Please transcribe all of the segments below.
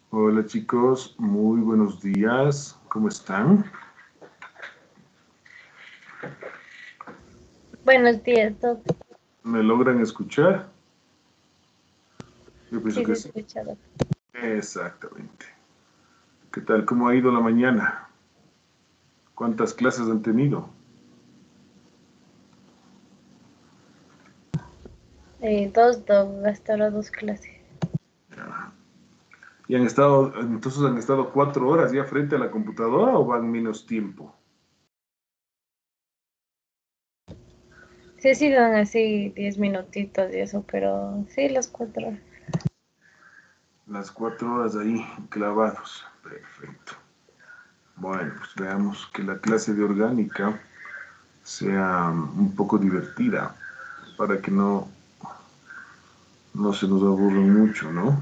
Hola chicos, muy buenos días. ¿Cómo están? Buenos días, Doc. ¿Me logran escuchar? Yo pienso Sí, que se sí. escucha, Doc. Exactamente. ¿Qué tal? ¿Cómo ha ido la mañana? ¿Cuántas clases han tenido? Dos, Doc. Hasta ahora dos clases. ¿Y entonces han estado 4 horas ya frente a la computadora o van menos tiempo? Sí, sí, dan así 10 minutitos y eso, pero sí, las 4 horas. Las 4 horas ahí clavados. Perfecto. Bueno, pues veamos que la clase de orgánica sea un poco divertida para que no se nos aburra mucho, ¿no?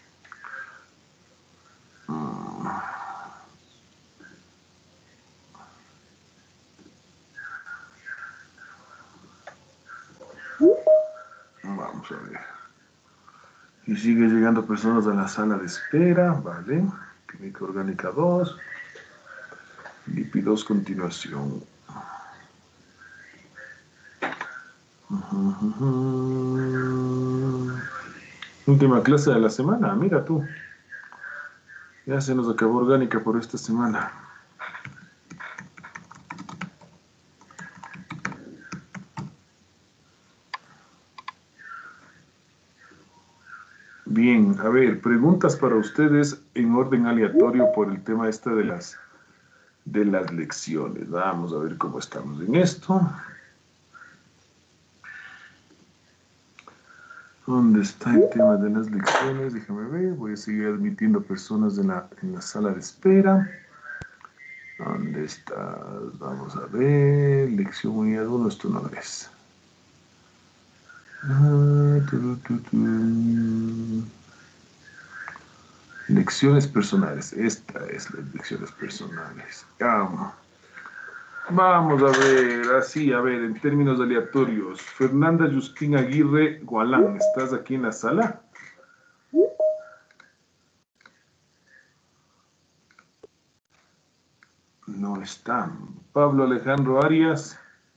Vamos a ver. Y sigue llegando personas a la sala de espera, ¿vale? Química orgánica 2, lípidos continuación. Última clase de la semana, mira tú. Ya se nos acabó orgánica por esta semana. Bien, a ver, preguntas para ustedes en orden aleatorio por el tema este de las lecciones. Vamos a ver cómo estamos en esto. ¿Dónde está el tema de las lecciones? Déjame ver, voy a seguir admitiendo personas en la sala de espera. ¿Dónde estás? Vamos a ver. Lección unidad 1, esto no es. Lecciones personales. Esta es las lecciones personales. Vamos a ver, así, a ver, en términos aleatorios. Fernanda Justín Aguirre Gualán, ¿estás aquí en la sala? No está. Pablo Alejandro Arias.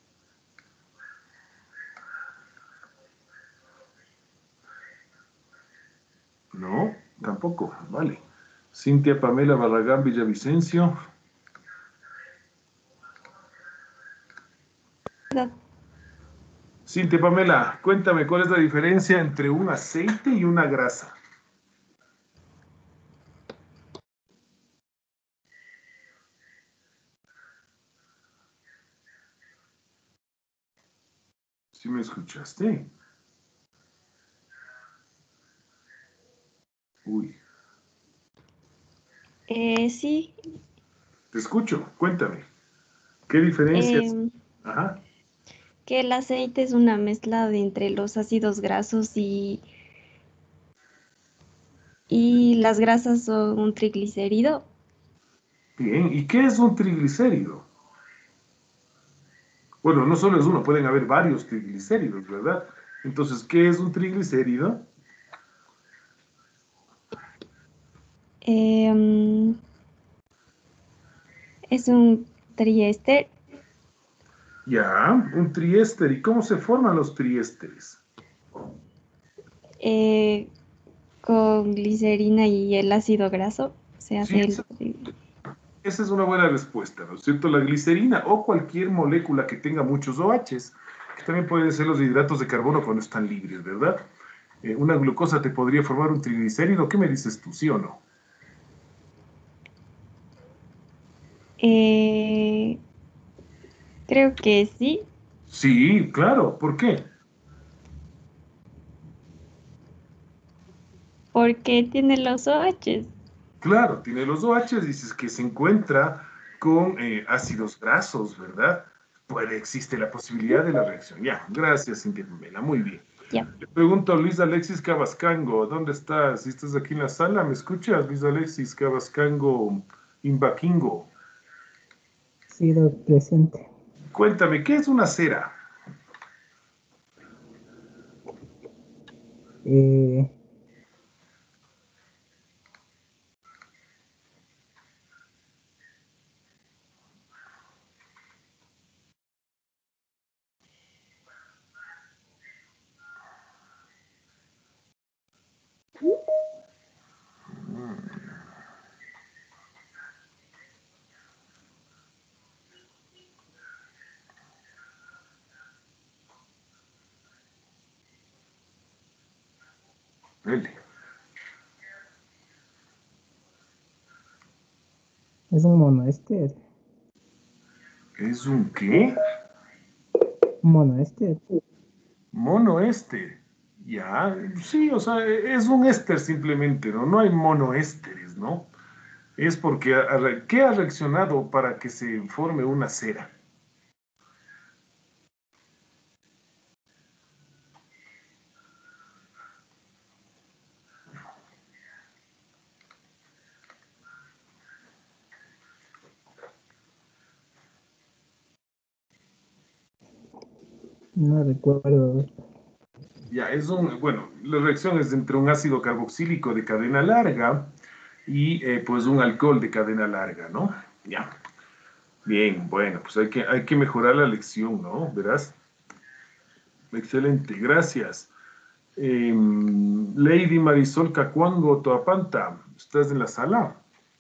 No, tampoco, vale. Cintia Pamela Barragán Villavicencio. Doc, Cintia Pamela, cuéntame cuál es la diferencia entre un aceite y una grasa. ¿Sí me escuchaste? Uy, sí, te escucho, cuéntame. ¿Qué diferencias? em, Ajá. que el aceite es una mezcla de entre los ácidos grasos y las grasas son un triglicérido. Bien, ¿y qué es un triglicérido? Bueno, no solo es uno, pueden haber varios triglicéridos, ¿verdad? Entonces, ¿qué es un triglicérido? Em, es un triéster Ya, un triéster. ¿Y cómo se forman los triésteres? eh, con glicerina y el ácido graso. Se Sí, hace esa es una buena respuesta, ¿no es cierto? La glicerina o cualquier molécula que tenga muchos OHs, que también pueden ser los hidratos de carbono cuando están libres, ¿verdad? Una glucosa te podría formar un triglicérido. ¿Qué me dices tú, sí o no? eh, creo que sí, Sí, claro. ¿Por qué? porque tiene los OH. Claro, tiene los OHs, dices que se encuentra con ácidos grasos, ¿verdad? Existe la posibilidad de la reacción. Ya, gracias, Cintia Pamela, muy bien. Ya. Le pregunto a Luis Alexis Cabascango, ¿dónde estás? Si estás aquí en la sala, ¿me escuchas? Luis Alexis Cabascango Imbaquingo. Sí, doc, presente. Cuéntame, ¿qué es una cera? Eh, Dele. Es un monoéster. ¿Es un qué? Monoéster. Monoéster. Ya, sí, o sea, es un éster simplemente, ¿no? No hay monoésteres, ¿no? Es porque, ¿qué ha reaccionado para que se forme una cera? No recuerdo. Ya, bueno, la reacción es entre un ácido carboxílico de cadena larga y pues un alcohol de cadena larga, ¿no? Ya. Bien, bueno, pues hay que mejorar la lección, ¿no? ¿Verás? Excelente, gracias. Lady Marisol Cacuango Toapanta, ¿estás en la sala?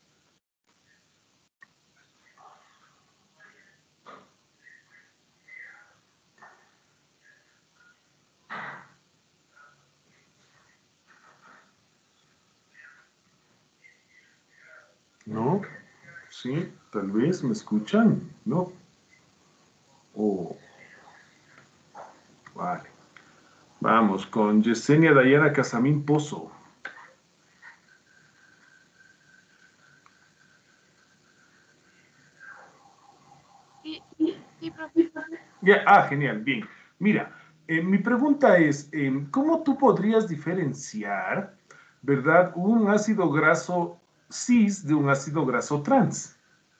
¿No? Sí, tal vez me escuchan, ¿no? Oh, vale. Vamos con Yesenia Dayana Casamín Pozo. Sí, sí, profe. Ya, genial, bien. Mira, mi pregunta es, ¿cómo tú podrías diferenciar, verdad, un ácido graso cis de un ácido graso trans?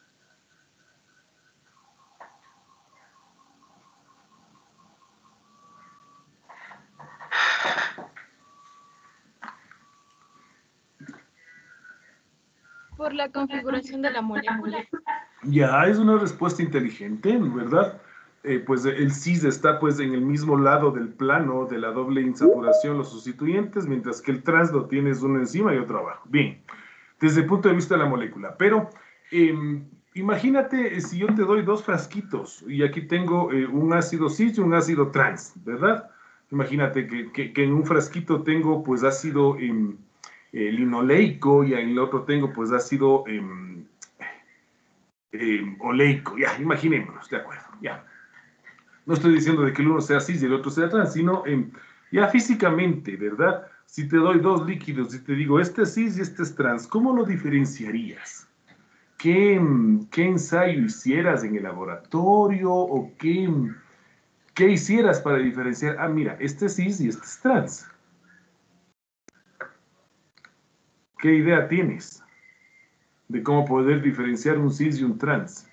Por la configuración de la molécula. Ya, es una respuesta inteligente, ¿verdad? Pues el cis está pues en el mismo lado del plano de la doble insaturación, los sustituyentes, mientras que el trans lo tienes uno encima y otro abajo. Bien, desde el punto de vista de la molécula. Pero imagínate si yo te doy dos frasquitos y aquí tengo un ácido cis y un ácido trans, ¿verdad? Imagínate que en un frasquito tengo pues ácido linoleico y en el otro tengo pues ácido oleico, ya, imaginémonos, de acuerdo, ya. No estoy diciendo de que el uno sea cis y el otro sea trans, sino ya físicamente, ¿verdad? Si te doy dos líquidos y te digo, este es cis y este es trans, ¿cómo lo diferenciarías? ¿Qué ensayo hicieras en el laboratorio o qué hicieras para diferenciar? Ah, mira, este es cis y este es trans. ¿Qué idea tienes de cómo poder diferenciar un cis y un trans?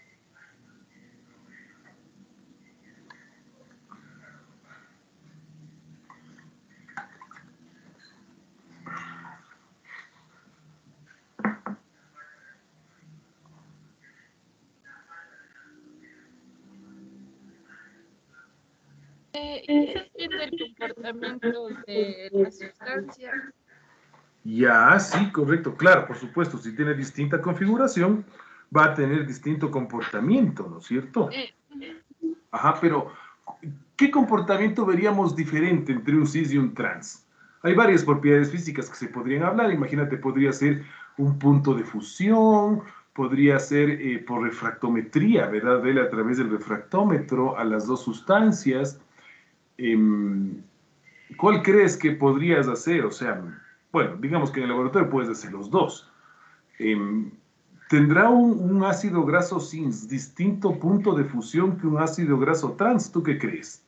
Quizás viendo el comportamiento de la sustancia. Ya, sí, correcto. Claro, por supuesto, si tiene distinta configuración, va a tener distinto comportamiento, ¿no es cierto? Ajá, pero ¿qué comportamiento veríamos diferente entre un cis y un trans? Hay varias propiedades físicas que se podrían hablar. Imagínate, podría ser un punto de fusión, podría ser por refractometría, ¿verdad? Verle a través del refractómetro a las dos sustancias. Em, ¿Cuál crees que podrías hacer? O sea, bueno, digamos que en el laboratorio puedes hacer los dos. Em, ¿Tendrá un ácido graso cis distinto punto de fusión que un ácido graso trans? ¿Tú qué crees?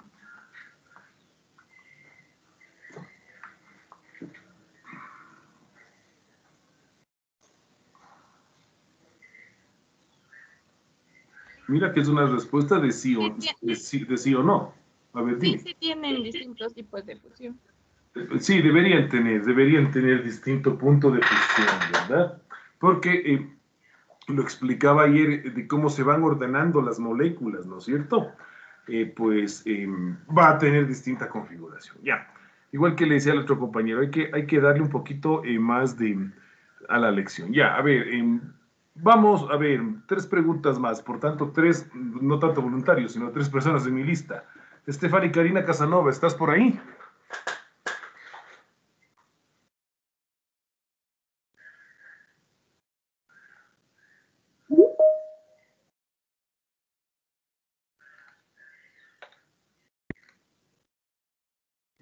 Mira que es una respuesta de sí Sí, o, de sí o no. A ver, sí, dime. sí tienen distintos tipos de fusión. Sí, deberían tener distinto punto de fusión, ¿verdad? Porque lo explicaba ayer de cómo se van ordenando las moléculas, ¿no es cierto? Pues va a tener distinta configuración, ya. Igual que le decía al otro compañero, hay que darle un poquito más a la lección. Ya, a ver, vamos a ver, tres preguntas más, por tanto, tres, no tanto voluntarios, sino tres personas en mi lista. Estefany Karina Casanova, ¿estás por ahí?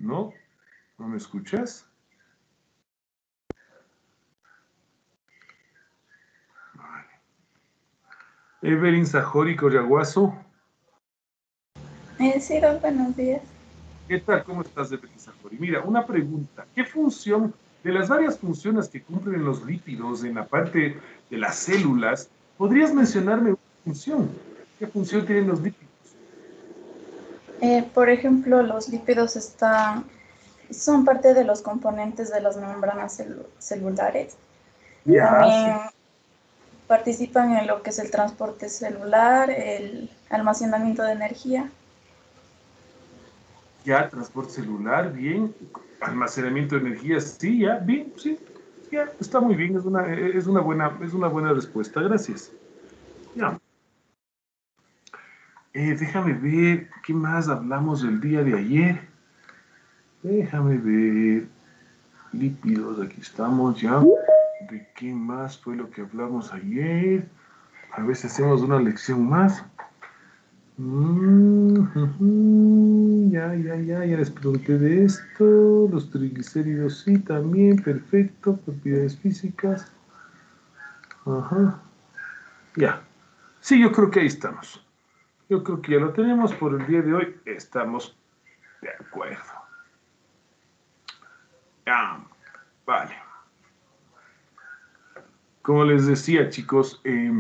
¿No? ¿No me escuchas? Vale. Evelyn Sajori Coyaguazo. Sí, Doc, buenos días. ¿Qué tal? ¿Cómo estás, Evelyn Sajori? Mira, una pregunta. ¿Qué función, de las varias funciones que cumplen los lípidos en la parte de las células, podrías mencionarme una función? ¿Qué función tienen los lípidos? Por ejemplo, los lípidos son parte de los componentes de las membranas celulares. Ya, También sí. participan en lo que es el transporte celular, el almacenamiento de energía. Ya, transporte celular, bien. Almacenamiento de energía, sí, ya, bien, sí. Ya, está muy bien, es una buena respuesta, gracias. Ya. Déjame ver, ¿qué más hablamos el día de ayer? Déjame ver. Lípidos, aquí estamos ya. ¿De qué más fue lo que hablamos ayer? A ver si hacemos una lección más. Ya les pregunté de esto. Los triglicéridos sí, también, perfecto. Propiedades físicas. Ajá. Ya. Sí, yo creo que ahí estamos. Yo creo que ya lo tenemos por el día de hoy. Estamos de acuerdo. Ya, vale. Como les decía, chicos,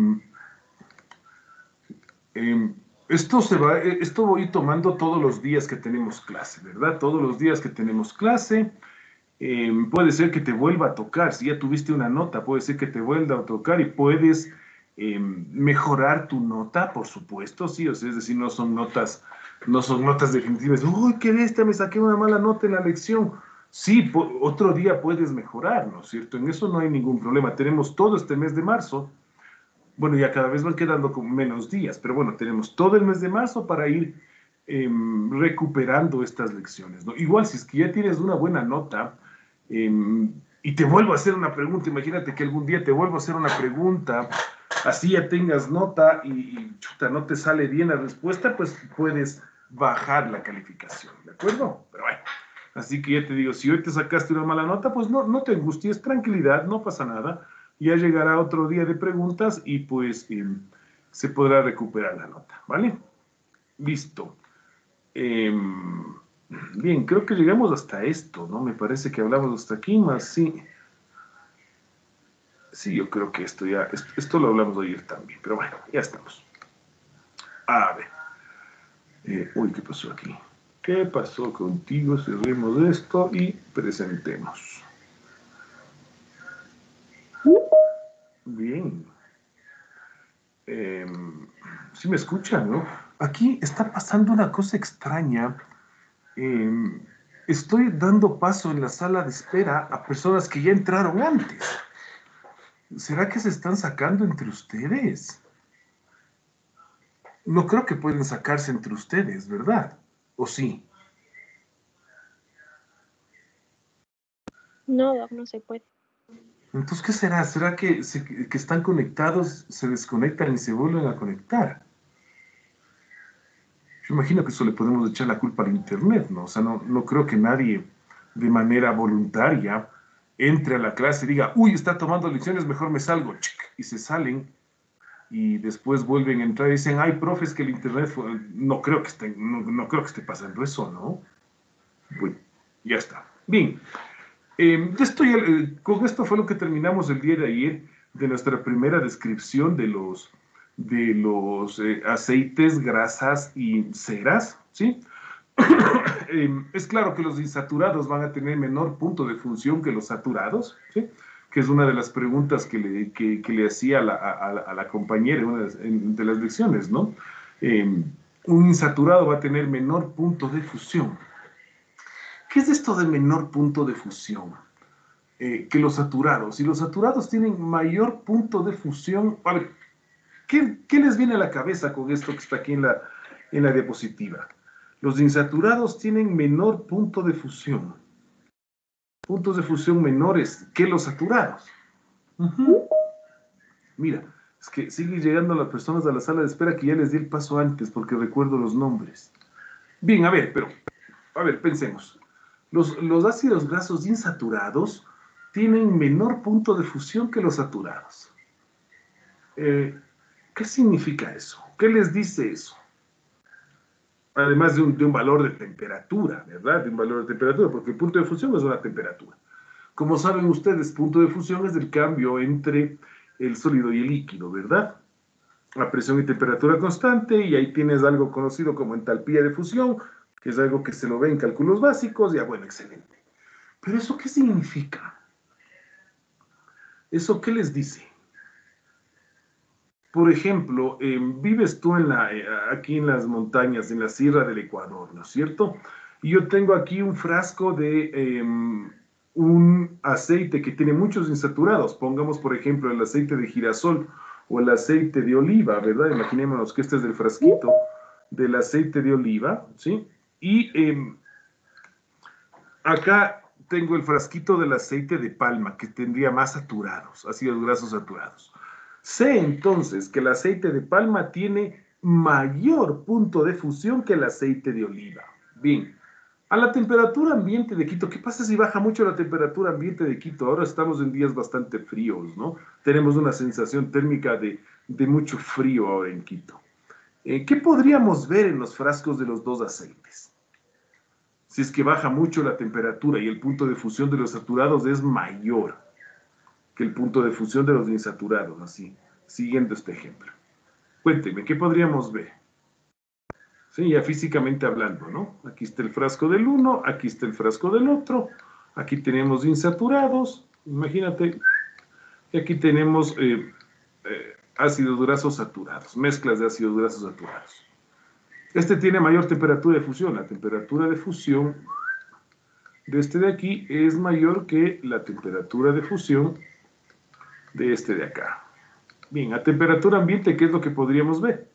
esto voy tomando todos los días que tenemos clase, ¿verdad? Todos los días que tenemos clase, puede ser que te vuelva a tocar, si ya tuviste una nota, puede ser que te vuelva a tocar y puedes mejorar tu nota, por supuesto, sí, o sea, es decir, no son notas definitivas. Uy, qué bestia, me saqué una mala nota en la lección. Sí, otro día puedes mejorar, ¿no es cierto? En eso no hay ningún problema. Tenemos todo este mes de marzo. Bueno, ya cada vez van quedando con menos días, pero bueno, tenemos todo el mes de marzo para ir recuperando estas lecciones, ¿no? Igual, si es que ya tienes una buena nota y te vuelvo a hacer una pregunta, imagínate que algún día te vuelvo a hacer una pregunta, así ya tengas nota y chuta, no te sale bien la respuesta, pues puedes bajar la calificación, ¿de acuerdo? Pero bueno, así que ya te digo, si hoy te sacaste una mala nota, pues no te angusties, tranquilidad, no pasa nada. Ya llegará otro día de preguntas y pues se podrá recuperar la nota, ¿vale? Listo. Bien, creo que llegamos hasta esto, ¿no? Me parece que hablamos hasta aquí, más sí. Sí, yo creo que esto lo hablamos ayer también, pero bueno, ya estamos. A ver. Uy, ¿qué pasó aquí? ¿Qué pasó contigo? Cerremos esto y presentemos. Bien. Sí me escuchan, ¿no? Aquí está pasando una cosa extraña. Estoy dando paso en la sala de espera a personas que ya entraron antes. ¿Será que se están sacando entre ustedes? No creo que pueden sacarse entre ustedes, ¿verdad? ¿O sí? No, Doc, no se puede. Entonces, ¿qué será? ¿Será que están conectados, se desconectan y se vuelven a conectar? Yo imagino que eso le podemos echar la culpa al Internet, ¿no? O sea, no creo que nadie de manera voluntaria entre a la clase y diga, uy, está tomando lecciones, mejor me salgo, chic, y se salen y después vuelven a entrar y dicen, ay, profes, que el Internet fue... No creo que no creo que esté pasando eso, ¿no? Bueno, ya está. Bien, con esto fue lo que terminamos el día de ayer de nuestra primera descripción de los aceites, grasas y ceras, ¿sí? Es claro que los insaturados van a tener menor punto de función que los saturados, ¿sí? Que es una de las preguntas que le hacía a la compañera en una de las lecciones, ¿no? Un insaturado va a tener menor punto de fusión. ¿Qué es esto de menor punto de fusión? Que los saturados. Si los saturados tienen mayor punto de fusión, a ver, ¿qué les viene a la cabeza con esto que está aquí en la diapositiva? Los insaturados tienen menor punto de fusión. Puntos de fusión menores que los saturados. Mira, es que siguen llegando las personas a la sala de espera que ya les di el paso antes porque recuerdo los nombres. Bien, a ver, pensemos. Los ácidos grasos insaturados tienen menor punto de fusión que los saturados. ¿Qué significa eso? ¿Qué les dice eso? Además de un valor de temperatura, ¿verdad? De un valor de temperatura, porque el punto de fusión es una temperatura. Como saben ustedes, punto de fusión es el cambio entre el sólido y el líquido, ¿verdad? A presión y temperatura constante, y ahí tienes algo conocido como entalpía de fusión, que es algo que se lo ve en cálculos básicos, ya bueno, excelente. Pero ¿eso qué significa? ¿Eso qué les dice? Por ejemplo, vives tú aquí en las montañas, en la sierra del Ecuador, ¿no es cierto? Y yo tengo aquí un frasco de un aceite que tiene muchos insaturados. Pongamos, por ejemplo, el aceite de girasol o el aceite de oliva, ¿verdad? Imaginémonos que este es el frasquito del aceite de oliva, ¿sí? Y acá tengo el frasquito del aceite de palma, que tendría más saturados, ácidos grasos saturados. Sé entonces que el aceite de palma tiene mayor punto de fusión que el aceite de oliva. Bien, a la temperatura ambiente de Quito, ¿qué pasa si baja mucho la temperatura ambiente de Quito? Ahora estamos en días bastante fríos, ¿no? Tenemos una sensación térmica de mucho frío ahora en Quito. ¿Qué podríamos ver en los frascos de los dos aceites? Si es que baja mucho la temperatura y el punto de fusión de los saturados es mayor que el punto de fusión de los insaturados, así, siguiendo este ejemplo. Cuénteme, ¿qué podríamos ver? Sí, ya físicamente hablando, ¿no? Aquí está el frasco del uno, aquí está el frasco del otro, aquí tenemos insaturados, imagínate, y aquí tenemos ácidos grasos saturados, mezclas de ácidos grasos saturados. Este tiene mayor temperatura de fusión, la temperatura de fusión de este de aquí es mayor que la temperatura de fusión de este de acá. Bien, a temperatura ambiente, ¿qué es lo que podríamos ver?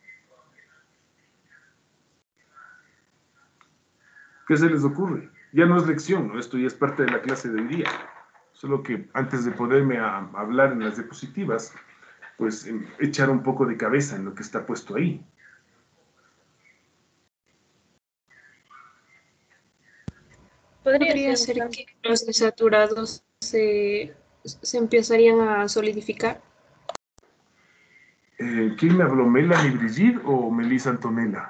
¿Qué se les ocurre? Ya no es lección, ¿no? Esto ya es parte de la clase de hoy día. Solo que antes de poderme hablar en las diapositivas, pues echar un poco de cabeza en lo que está puesto ahí. ¿Podría ser que los desaturados se empezarían a solidificar? ¿Quién me habló? ¿Melanie Brigitte o Melissa Antonella?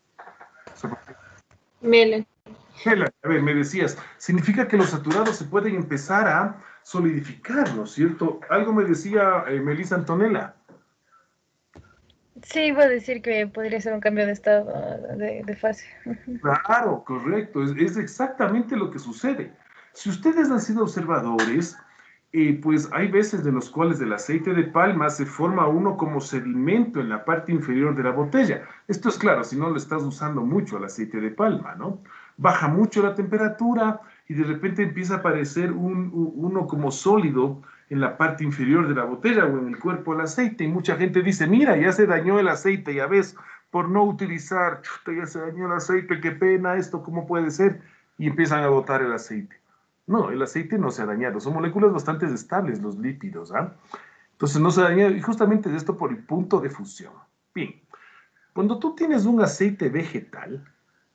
Melanie. A ver, me decías, significa que los saturados se pueden empezar a solidificar, ¿no es cierto? Algo me decía Melissa Antonella. Sí, iba a decir que podría ser un cambio de estado de fase. Claro, correcto, es exactamente lo que sucede. Si ustedes han sido observadores, pues hay veces en los cuales el aceite de palma se forma uno como sedimento en la parte inferior de la botella. Esto es claro, si no lo estás usando mucho el aceite de palma, ¿no? Baja mucho la temperatura y de repente empieza a aparecer uno como sólido en la parte inferior de la botella o en el cuerpo del aceite. Y mucha gente dice, mira, ya se dañó el aceite, ya ves, por no utilizar, chuta, ya se dañó el aceite, qué pena esto, ¿cómo puede ser? Y empiezan a botar el aceite. No, el aceite no se ha dañado, son moléculas bastante estables, los lípidos, ¿ah? Entonces no se ha dañado, y justamente es esto por el punto de fusión. Bien, cuando tú tienes un aceite vegetal,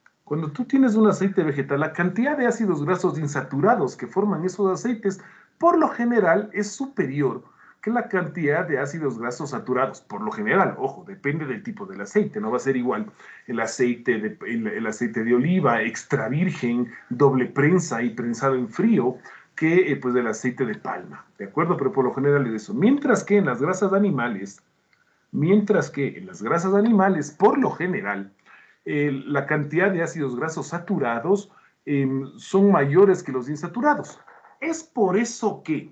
la cantidad de ácidos grasos insaturados que forman esos aceites, por lo general, es superior que la cantidad de ácidos grasos saturados. Por lo general, ojo, depende del tipo del aceite, no va a ser igual el aceite de oliva extra virgen, doble prensa y prensado en frío, que pues el aceite de palma, ¿de acuerdo? Pero por lo general es eso. Mientras que en las grasas animales, por lo general, la cantidad de ácidos grasos saturados son mayores que los insaturados. Es por eso que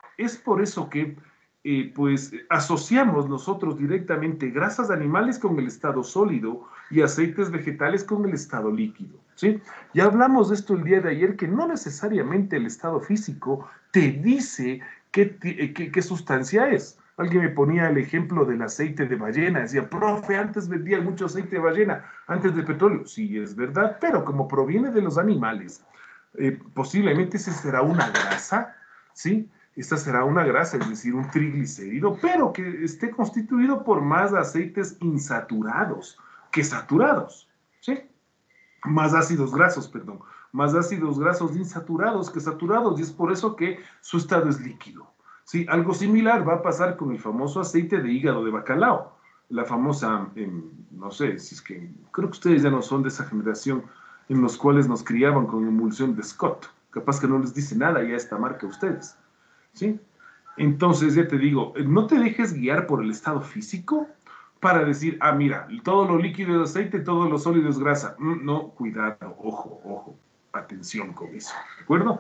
pues asociamos nosotros directamente grasas animales con el estado sólido y aceites vegetales con el estado líquido, ¿sí? Ya hablamos de esto el día de ayer, que no necesariamente el estado físico te dice qué sustancia es. Alguien me ponía el ejemplo del aceite de ballena, decía, profe, antes vendía mucho aceite de ballena, antes de petróleo. Sí, es verdad, pero como proviene de los animales, posiblemente esa será una grasa, ¿sí? Esta será una grasa, es decir, un triglicérido, pero que esté constituido por más aceites insaturados que saturados, ¿sí? Más ácidos grasos, perdón. más ácidos grasos insaturados que saturados, y es por eso que su estado es líquido. ¿Sí? Algo similar va a pasar con el famoso aceite de hígado de bacalao, la famosa, no sé, si es que creo que ustedes ya no son de esa generación en los cuales nos criaban con emulsión de Scott. Capaz que no les dice nada ya esta marca a ustedes. ¿Sí? Entonces, ya te digo, no te dejes guiar por el estado físico para decir, ah, mira, todo lo líquido es aceite, todo lo sólido es grasa. No, cuidado, ojo, ojo, atención con eso, ¿de acuerdo?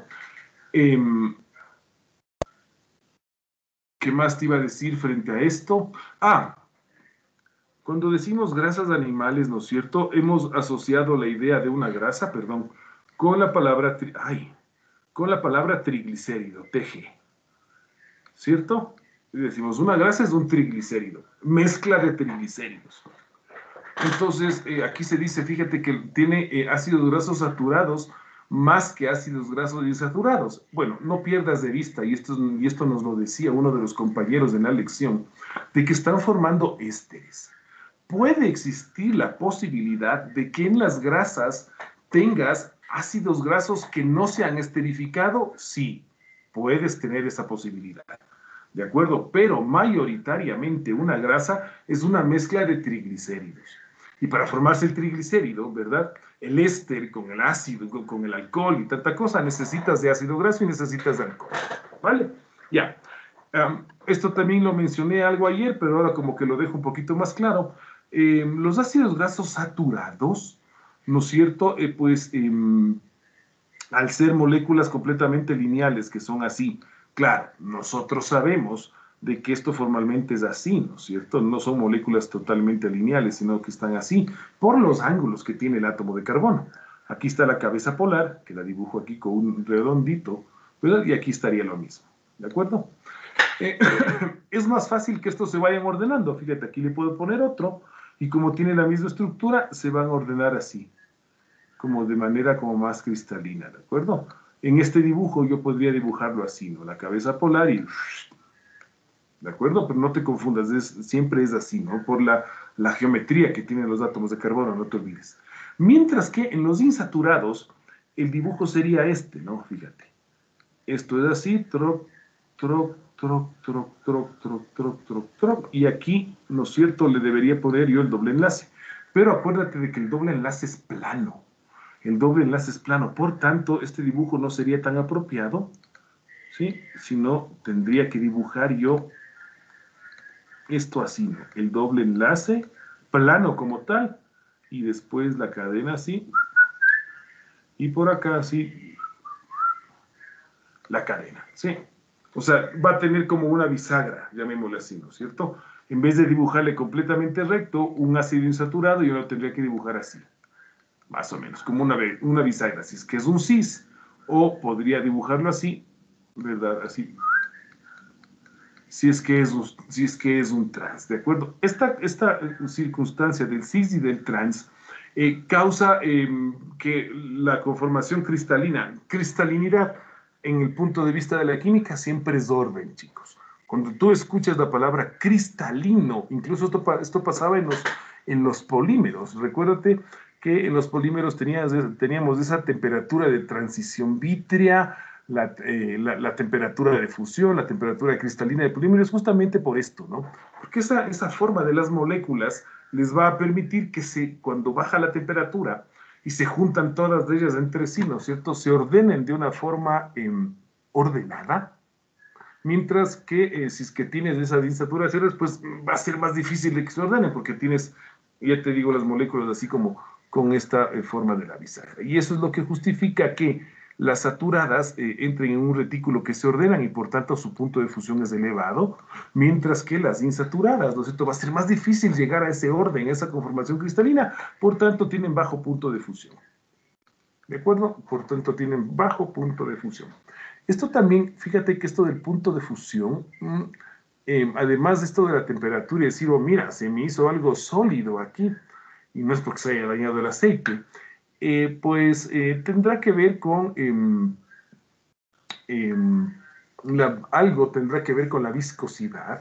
¿Qué más te iba a decir frente a esto? Cuando decimos grasas animales, ¿no es cierto? Hemos asociado la idea de una grasa, perdón, con la palabra, con la palabra triglicérido, TG, ¿cierto? Y decimos, una grasa es un triglicérido, mezcla de triglicéridos. Entonces, aquí se dice, fíjate que tiene ácidos grasos saturados más que ácidos grasos insaturados. Bueno, no pierdas de vista, y esto nos lo decía uno de los compañeros en la lección, de que están formando ésteres. Puede existir la posibilidad de que en las grasas tengas ácidos grasos que no se han esterificado. Sí, puedes tener esa posibilidad. ¿De acuerdo? Pero mayoritariamente una grasa es una mezcla de triglicéridos. Y para formarse el triglicérido, ¿verdad? El éster con el ácido, con el alcohol y tanta cosa, necesitas de ácido graso y necesitas de alcohol. ¿Vale? Ya. Esto también lo mencioné algo ayer, pero ahora como que lo dejo un poquito más claro. Los ácidos grasos saturados, ¿no es cierto? Al ser moléculas completamente lineales, que son así, claro, nosotros sabemos de que esto formalmente es así, ¿no es cierto? No son moléculas totalmente lineales, sino que están así por los ángulos que tiene el átomo de carbono. Aquí está la cabeza polar, que la dibujo aquí con un redondito, ¿verdad? Y aquí estaría lo mismo, ¿de acuerdo? Es más fácil que estos se vayan ordenando. Fíjate, aquí le puedo poner otro, y como tiene la misma estructura, se van a ordenar así, como de manera como más cristalina, ¿de acuerdo? En este dibujo yo podría dibujarlo así, ¿no? La cabeza polar y... ¿De acuerdo? Pero no te confundas, siempre es así, ¿no? Por la geometría que tienen los átomos de carbono, no te olvides. Mientras que en los insaturados, el dibujo sería este, ¿no? Fíjate. Esto es así, troc, troc, troc, troc, troc, troc, troc, troc, troc. Y aquí, ¿no es cierto?, le debería poner yo el doble enlace. Pero acuérdate de que el doble enlace es plano. El doble enlace es plano. Por tanto, este dibujo no sería tan apropiado, ¿sí? Sino tendría que dibujar yo esto así, ¿no? El doble enlace, plano como tal, y después la cadena así, y por acá así, la cadena, ¿sí? O sea, va a tener como una bisagra, llamémosle así, ¿no es cierto? En vez de dibujarle completamente recto, un ácido insaturado, yo lo tendría que dibujar así, más o menos, como una bisagra, si es que es un cis, o podría dibujarlo así, ¿verdad? Así, si es que es un trans, ¿de acuerdo? Esta circunstancia del cis y del trans causa que la conformación cristalinidad en el punto de vista de la química siempre es orden, chicos. Cuando tú escuchas la palabra cristalino, incluso esto pasaba en los polímeros. Recuérdate que en los polímeros teníamos esa temperatura de transición vítrea, la temperatura de fusión, la temperatura cristalina de polímeros, justamente por esto, ¿no? Porque esa forma de las moléculas les va a permitir que cuando baja la temperatura y se juntan todas ellas entre sí, ¿no es cierto?, se ordenen de una forma ordenada, mientras que si es que tienes esas insaturaciones, pues va a ser más difícil de que se ordenen, porque tienes, ya te digo, las moléculas así como con esta forma de la bisagra. Y eso es lo que justifica que las saturadas entren en un retículo que se ordenan y por tanto su punto de fusión es elevado, mientras que las insaturadas, ¿no es cierto?, va a ser más difícil llegar a ese orden, a esa conformación cristalina, por tanto tienen bajo punto de fusión. ¿De acuerdo? Por tanto tienen bajo punto de fusión. Esto también, fíjate que esto del punto de fusión, además de esto de la temperatura y decir, oh, mira, se me hizo algo sólido aquí, y no es porque se haya dañado el aceite, tendrá que ver con algo tendrá que ver con la viscosidad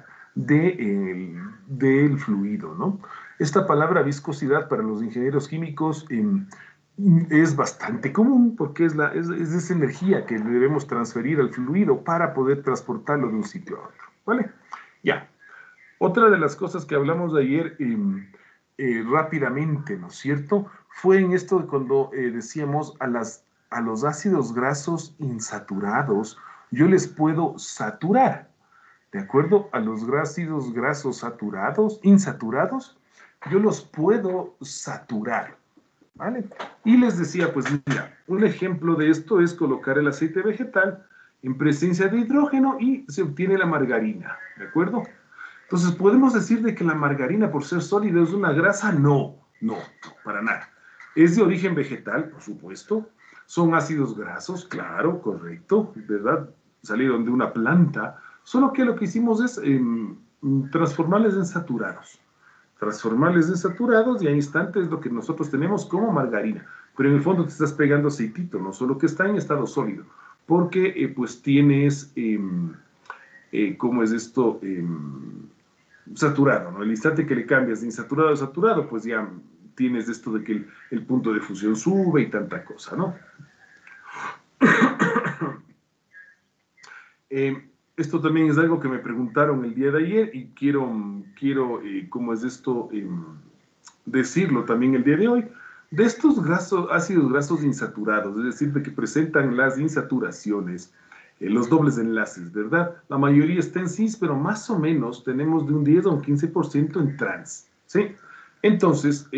del fluido, ¿no? Esta palabra viscosidad para los ingenieros químicos Es bastante común porque es esa energía que debemos transferir al fluido para poder transportarlo de un sitio a otro, ¿vale? Ya. Otra de las cosas que hablamos de ayer rápidamente, ¿no es cierto? Fue en esto de cuando decíamos a los ácidos grasos insaturados, yo les puedo saturar, ¿de acuerdo? A los ácidos grasos saturados, insaturados, yo los puedo saturar, ¿vale? Y les decía, pues mira, un ejemplo de esto es colocar el aceite vegetal en presencia de hidrógeno y se obtiene la margarina, ¿de acuerdo? Entonces, ¿podemos decir de que la margarina, por ser sólida, es una grasa? No, no, para nada. ¿Es de origen vegetal? Por supuesto. ¿Son ácidos grasos? Claro, correcto, ¿verdad? Salieron de una planta. Solo que lo que hicimos es transformarles en saturados. Transformarles en saturados y a instante es lo que nosotros tenemos como margarina. Pero en el fondo te estás pegando aceitito, ¿no? Solo que está en estado sólido. Porque, pues, tienes... ¿cómo es esto? Saturado, ¿no? El instante que le cambias de insaturado a saturado, pues ya tienes esto de que el punto de fusión sube y tanta cosa, ¿no? Esto también es algo que me preguntaron el día de ayer y quiero ¿cómo es esto? Decirlo también el día de hoy. De estos ácidos grasos insaturados, es decir, de que presentan las insaturaciones, los dobles enlaces, ¿verdad? La mayoría está en cis, pero más o menos tenemos de un 10 a un 15% en trans, ¿sí? Entonces,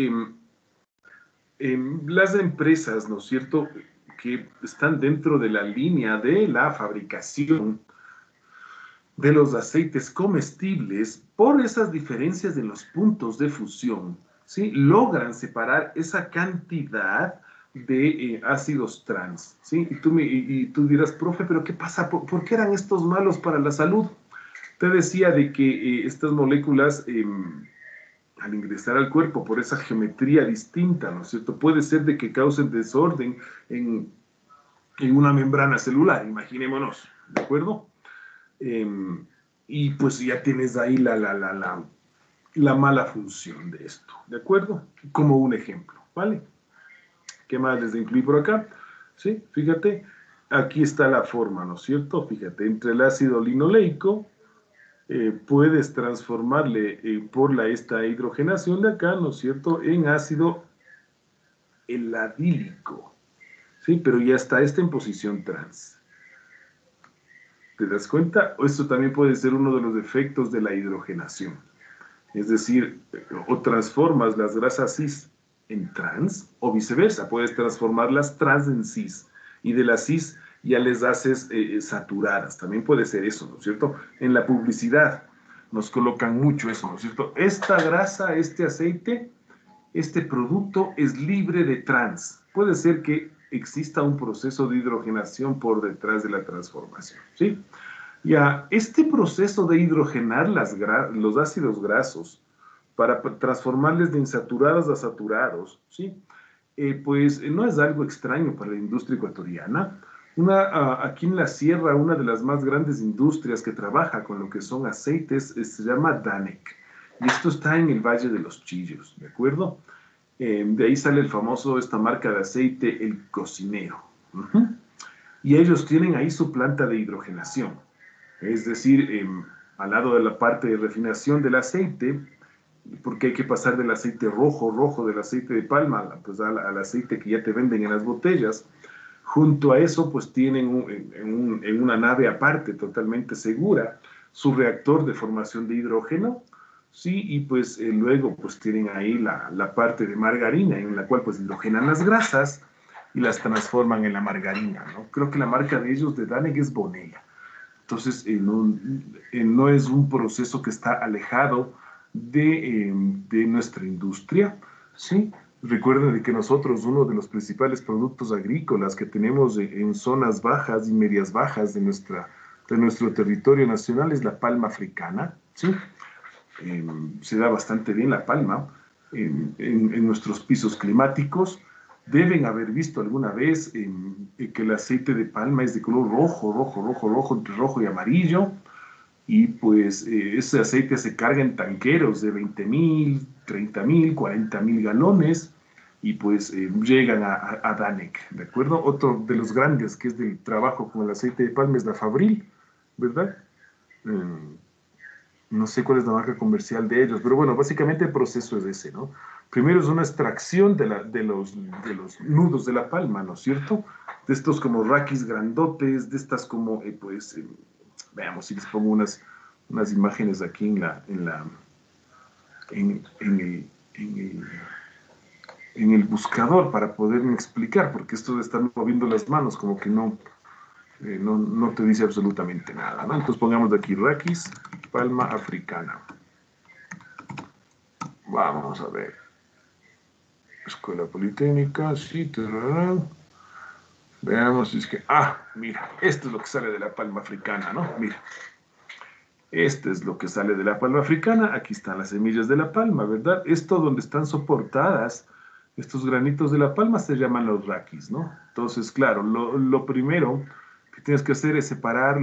las empresas, ¿no es cierto?, que están dentro de la línea de la fabricación de los aceites comestibles, por esas diferencias de los puntos de fusión, ¿sí? Logran separar esa cantidad de ácidos trans, ¿sí? Y tú dirás, profe, ¿pero qué pasa? ¿Por qué eran estos malos para la salud? Te decía de que estas moléculas, al ingresar al cuerpo por esa geometría distinta, ¿no es cierto? Puede ser de que causen desorden en una membrana celular, imaginémonos, ¿de acuerdo? Y pues ya tienes ahí la mala función de esto, ¿de acuerdo? Como un ejemplo, ¿vale? ¿Qué más les incluí por acá? Sí, fíjate, aquí está la forma, ¿no es cierto? Fíjate, entre el ácido linoleico puedes transformarle por esta hidrogenación de acá, ¿no es cierto?, en ácido eladílico, ¿sí? Pero ya está esta en posición trans. ¿Te das cuenta? Esto también puede ser uno de los efectos de la hidrogenación. Es decir, o transformas las grasas cis en trans, o viceversa, puedes transformarlas trans en cis, y de las cis ya les haces saturadas. También puede ser eso, ¿no es cierto? En la publicidad nos colocan mucho eso, ¿no es cierto? Esta grasa, este aceite, este producto es libre de trans. Puede ser que exista un proceso de hidrogenación por detrás de la transformación, ¿sí? Ya, este proceso de hidrogenar los ácidos grasos para transformarles de insaturados a saturados, ¿sí? Pues no es algo extraño para la industria ecuatoriana. Aquí en la sierra, una de las más grandes industrias que trabaja con lo que son aceites se llama Danec. Y esto está en el Valle de los Chillos, ¿de acuerdo? De ahí sale esta marca de aceite, el Cocinero. Y ellos tienen ahí su planta de hidrogenación. Es decir, al lado de la parte de refinación del aceite, porque hay que pasar del aceite rojo del aceite de palma, pues al aceite que ya te venden en las botellas. Junto a eso, pues tienen en una nave aparte, totalmente segura, su reactor de formación de hidrógeno, sí, y pues luego pues tienen ahí la parte de margarina, en la cual pues hidrogenan las grasas y las transforman en la margarina, ¿no? Creo que la marca de ellos, de Danec, es Bonella. Entonces, no es un proceso que está alejado de nuestra industria, ¿sí? Recuerden de que nosotros, uno de los principales productos agrícolas que tenemos en zonas bajas y medias bajas de nuestro territorio nacional es la palma africana, ¿sí? Se da bastante bien la palma en nuestros pisos climáticos. Deben haber visto alguna vez que el aceite de palma es de color rojo, entre rojo y amarillo, y pues ese aceite se carga en tanqueros de 20.000, 30.000, 40.000 galones, y pues llegan a Danec, ¿de acuerdo? Otro de los grandes que es del trabajo con el aceite de palma es la Fabril, ¿verdad? No sé cuál es la marca comercial de ellos, pero bueno, básicamente el proceso es ese, ¿no? Primero es una extracción de los nudos de la palma, ¿no es cierto? De estos como raquis grandotes, de estas como, veamos si les pongo unas imágenes aquí en el buscador para poderme explicar, porque esto de estar moviendo las manos como que no te dice absolutamente nada, ¿no? Entonces pongamos de aquí raquis, palma africana. Vamos a ver. Escuela Politécnica, sí, tararán. Veamos si es que... mira, esto es lo que sale de la palma africana, ¿no? Mira. Este es lo que sale de la palma africana. Aquí están las semillas de la palma, ¿verdad? Esto donde están soportadas, estos granitos de la palma se llaman los raquis, ¿no? Entonces, claro, lo primero que tienes que hacer es separar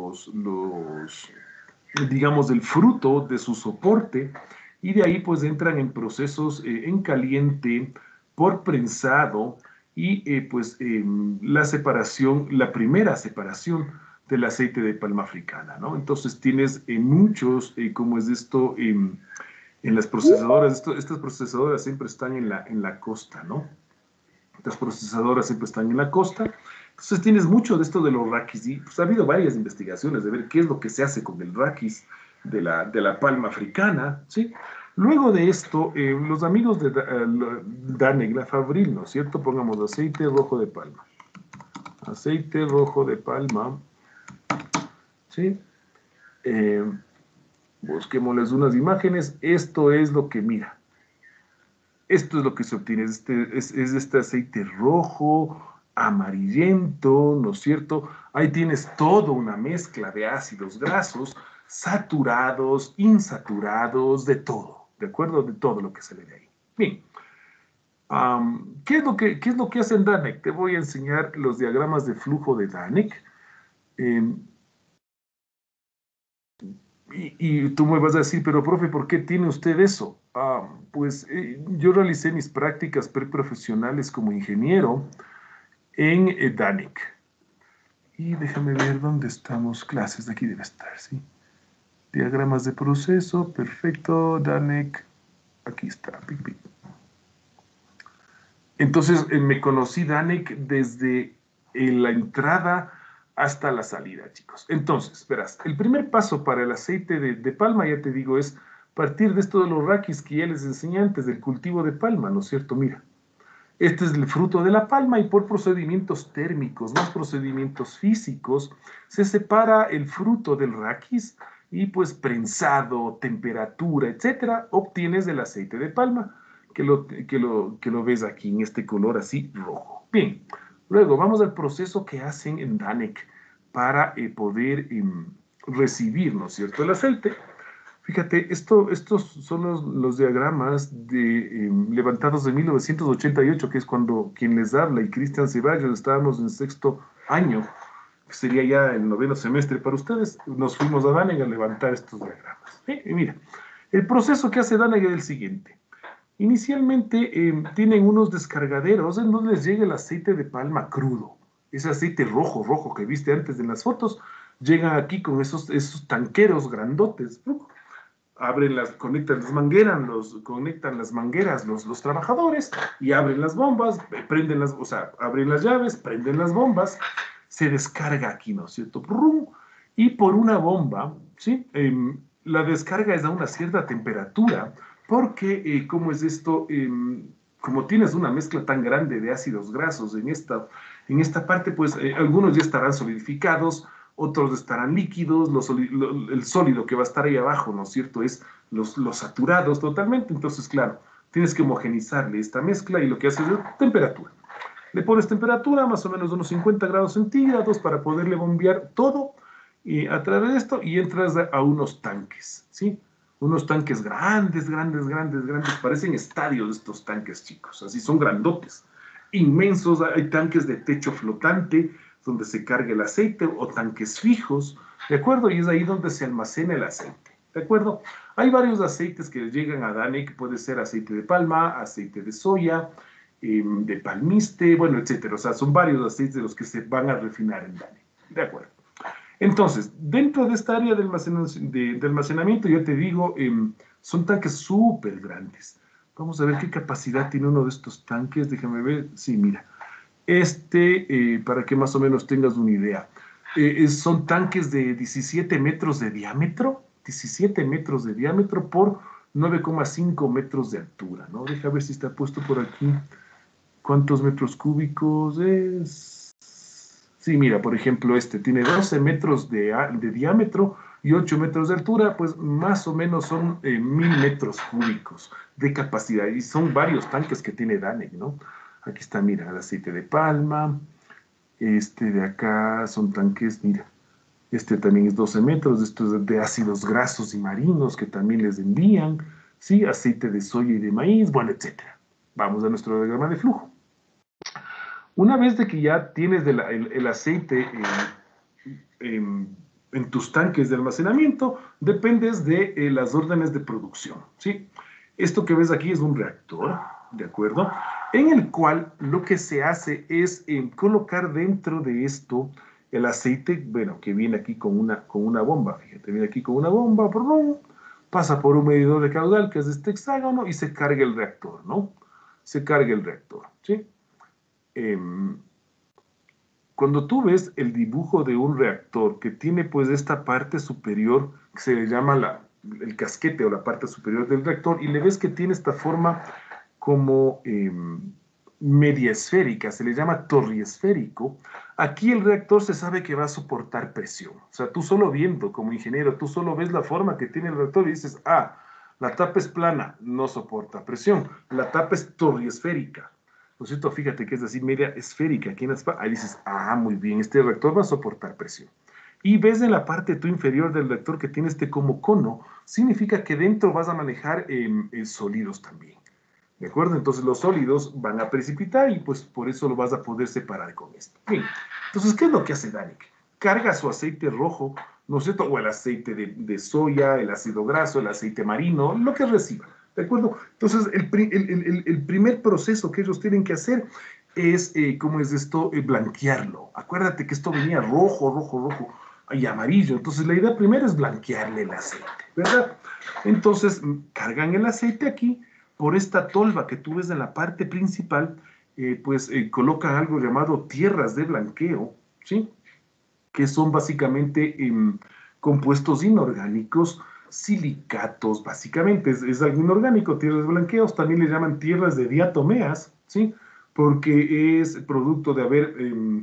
digamos, el fruto de su soporte y de ahí pues entran en procesos en caliente por prensado y la primera separación del aceite de palma africana, ¿no? Entonces tienes muchos, ¿cómo es esto? En las procesadoras, estas procesadoras siempre están en la costa, ¿no? Estas procesadoras siempre están en la costa. Entonces tienes mucho de esto de los raquis y pues, ha habido varias investigaciones de ver qué es lo que se hace con el raquis de la palma africana, ¿sí? Luego de esto, los amigos de Danec, la Fabril, ¿no es cierto? Pongamos aceite rojo de palma. Aceite rojo de palma, ¿sí? Busquémosles unas imágenes. Esto es lo que mira. Esto es lo que se obtiene. Es este aceite rojo, amarillento, ¿no es cierto? Ahí tienes toda una mezcla de ácidos grasos, saturados, insaturados, de todo, ¿de acuerdo? De todo lo que sale de ahí. Bien. ¿Qué es lo que hace en Danec? Te voy a enseñar los diagramas de flujo de Danec. Y tú me vas a decir, pero profe, ¿por qué tiene usted eso? Yo realicé mis prácticas preprofesionales como ingeniero en Danec. Y déjame ver dónde estamos. Clases, aquí debe estar, ¿sí? Diagramas de proceso, perfecto, Danec. Aquí está, pic, pic. Entonces, me conocí Danec desde la entrada hasta la salida, chicos. Entonces, verás, el primer paso para el aceite de palma, ya te digo, es partir de esto de los raquis que ya les enseñé antes del cultivo de palma, ¿no es cierto? Mira, este es el fruto de la palma y por procedimientos térmicos, más procedimientos físicos, se separa el fruto del raquis y pues prensado, temperatura, etcétera, obtienes el aceite de palma, que lo ves aquí en este color así rojo. Bien. Luego, vamos al proceso que hacen en Danec para poder recibir, ¿no es cierto?, el aceite. Fíjate, estos son los diagramas levantados de 1988, que es cuando quien les habla y Cristian Ceballos estábamos en sexto año, que sería ya el noveno semestre para ustedes, nos fuimos a Danec a levantar estos diagramas. Y mira, el proceso que hace Danec es el siguiente. Inicialmente tienen unos descargaderos en donde les llega el aceite de palma crudo. Ese aceite rojo que viste antes en las fotos, llegan aquí con esos tanqueros grandotes. Conectan las mangueras los trabajadores y abren las bombas, abren las llaves, prenden las bombas, se descarga aquí, ¿no es cierto? Y por una bomba, ¿sí? La descarga es a una cierta temperatura, porque, ¿cómo es esto? Como tienes una mezcla tan grande de ácidos grasos en esta parte, pues algunos ya estarán solidificados, otros estarán líquidos, el sólido que va a estar ahí abajo, ¿no es cierto? Es los saturados totalmente, entonces, claro, tienes que homogenizarle esta mezcla y lo que haces es temperatura. Le pones temperatura, más o menos unos 50 grados centígrados para poderle bombear todo a través de esto y entras a unos tanques, ¿sí? Unos tanques grandes, parecen estadios estos tanques, chicos, así son grandotes, inmensos. Hay tanques de techo flotante donde se carga el aceite o tanques fijos, ¿de acuerdo? Y es ahí donde se almacena el aceite, ¿de acuerdo? Hay varios aceites que llegan a Danec, puede ser aceite de palma, aceite de soya, de palmiste, bueno, etcétera. O sea, son varios aceites de los que se van a refinar en DANE. De acuerdo. Entonces, dentro de esta área de almacenamiento, yo te digo, son tanques súper grandes. Vamos a ver qué capacidad tiene uno de estos tanques. Déjame ver. Sí, mira. Para que más o menos tengas una idea. Son tanques de 17 metros de diámetro. 17 metros de diámetro por 9,5 metros de altura, ¿no? Deja ver si está puesto por aquí. ¿Cuántos metros cúbicos es? Sí, mira, por ejemplo, tiene 12 metros de diámetro y 8 metros de altura, pues más o menos son 1000 metros cúbicos de capacidad. Y son varios tanques que tiene Danec, ¿no? Aquí está, mira, el aceite de palma. De acá son tanques, mira. También es 12 metros, esto es de ácidos grasos y marinos que también les envían, ¿sí? Aceite de soya y de maíz, bueno, etcétera. Vamos a nuestro diagrama de flujo. Una vez de que ya tienes el aceite en tus tanques de almacenamiento, dependes de las órdenes de producción, ¿sí? Esto que ves aquí es un reactor, ¿de acuerdo? En el cual lo que se hace es colocar dentro de esto el aceite, bueno, que viene aquí con una bomba, fíjate, viene aquí con una bomba, pasa por un medidor de caudal, que es este hexágono, y se carga el reactor, ¿no? Se carga el reactor, ¿sí? Cuando tú ves el dibujo de un reactor que tiene pues esta parte superior, que se le llama el casquete o la parte superior del reactor, y le ves que tiene esta forma como media esférica, se le llama torriesférico. Aquí el reactor se sabe que va a soportar presión. O sea, tú solo viendo como ingeniero, tú solo ves la forma que tiene el reactor y dices, ah, la tapa es plana, no soporta presión. La tapa es torriesférica. ¿No es cierto? Fíjate que es así, media esférica. Aquí ahí dices, ah, muy bien, este reactor va a soportar presión. Y ves en la parte tú inferior del reactor que tiene como cono, significa que dentro vas a manejar sólidos también. ¿De acuerdo? Entonces los sólidos van a precipitar y pues por eso lo vas a poder separar con esto. Bien. Entonces, ¿qué es lo que hace Danec? Carga su aceite rojo, ¿no es cierto? O el aceite de soya, el ácido graso, el aceite marino, lo que reciba. ¿De acuerdo? Entonces, el primer proceso que ellos tienen que hacer es, ¿cómo es esto? Blanquearlo. Acuérdate que esto venía rojo y amarillo. Entonces, la idea primera es blanquearle el aceite, ¿verdad? Entonces, cargan el aceite aquí. Por esta tolva que tú ves en la parte principal, colocan algo llamado tierras de blanqueo, ¿sí? Que son básicamente compuestos inorgánicos, silicatos, básicamente, es algo inorgánico, tierras de blanqueos, también le llaman tierras de diatomeas, ¿sí? Porque es producto de haber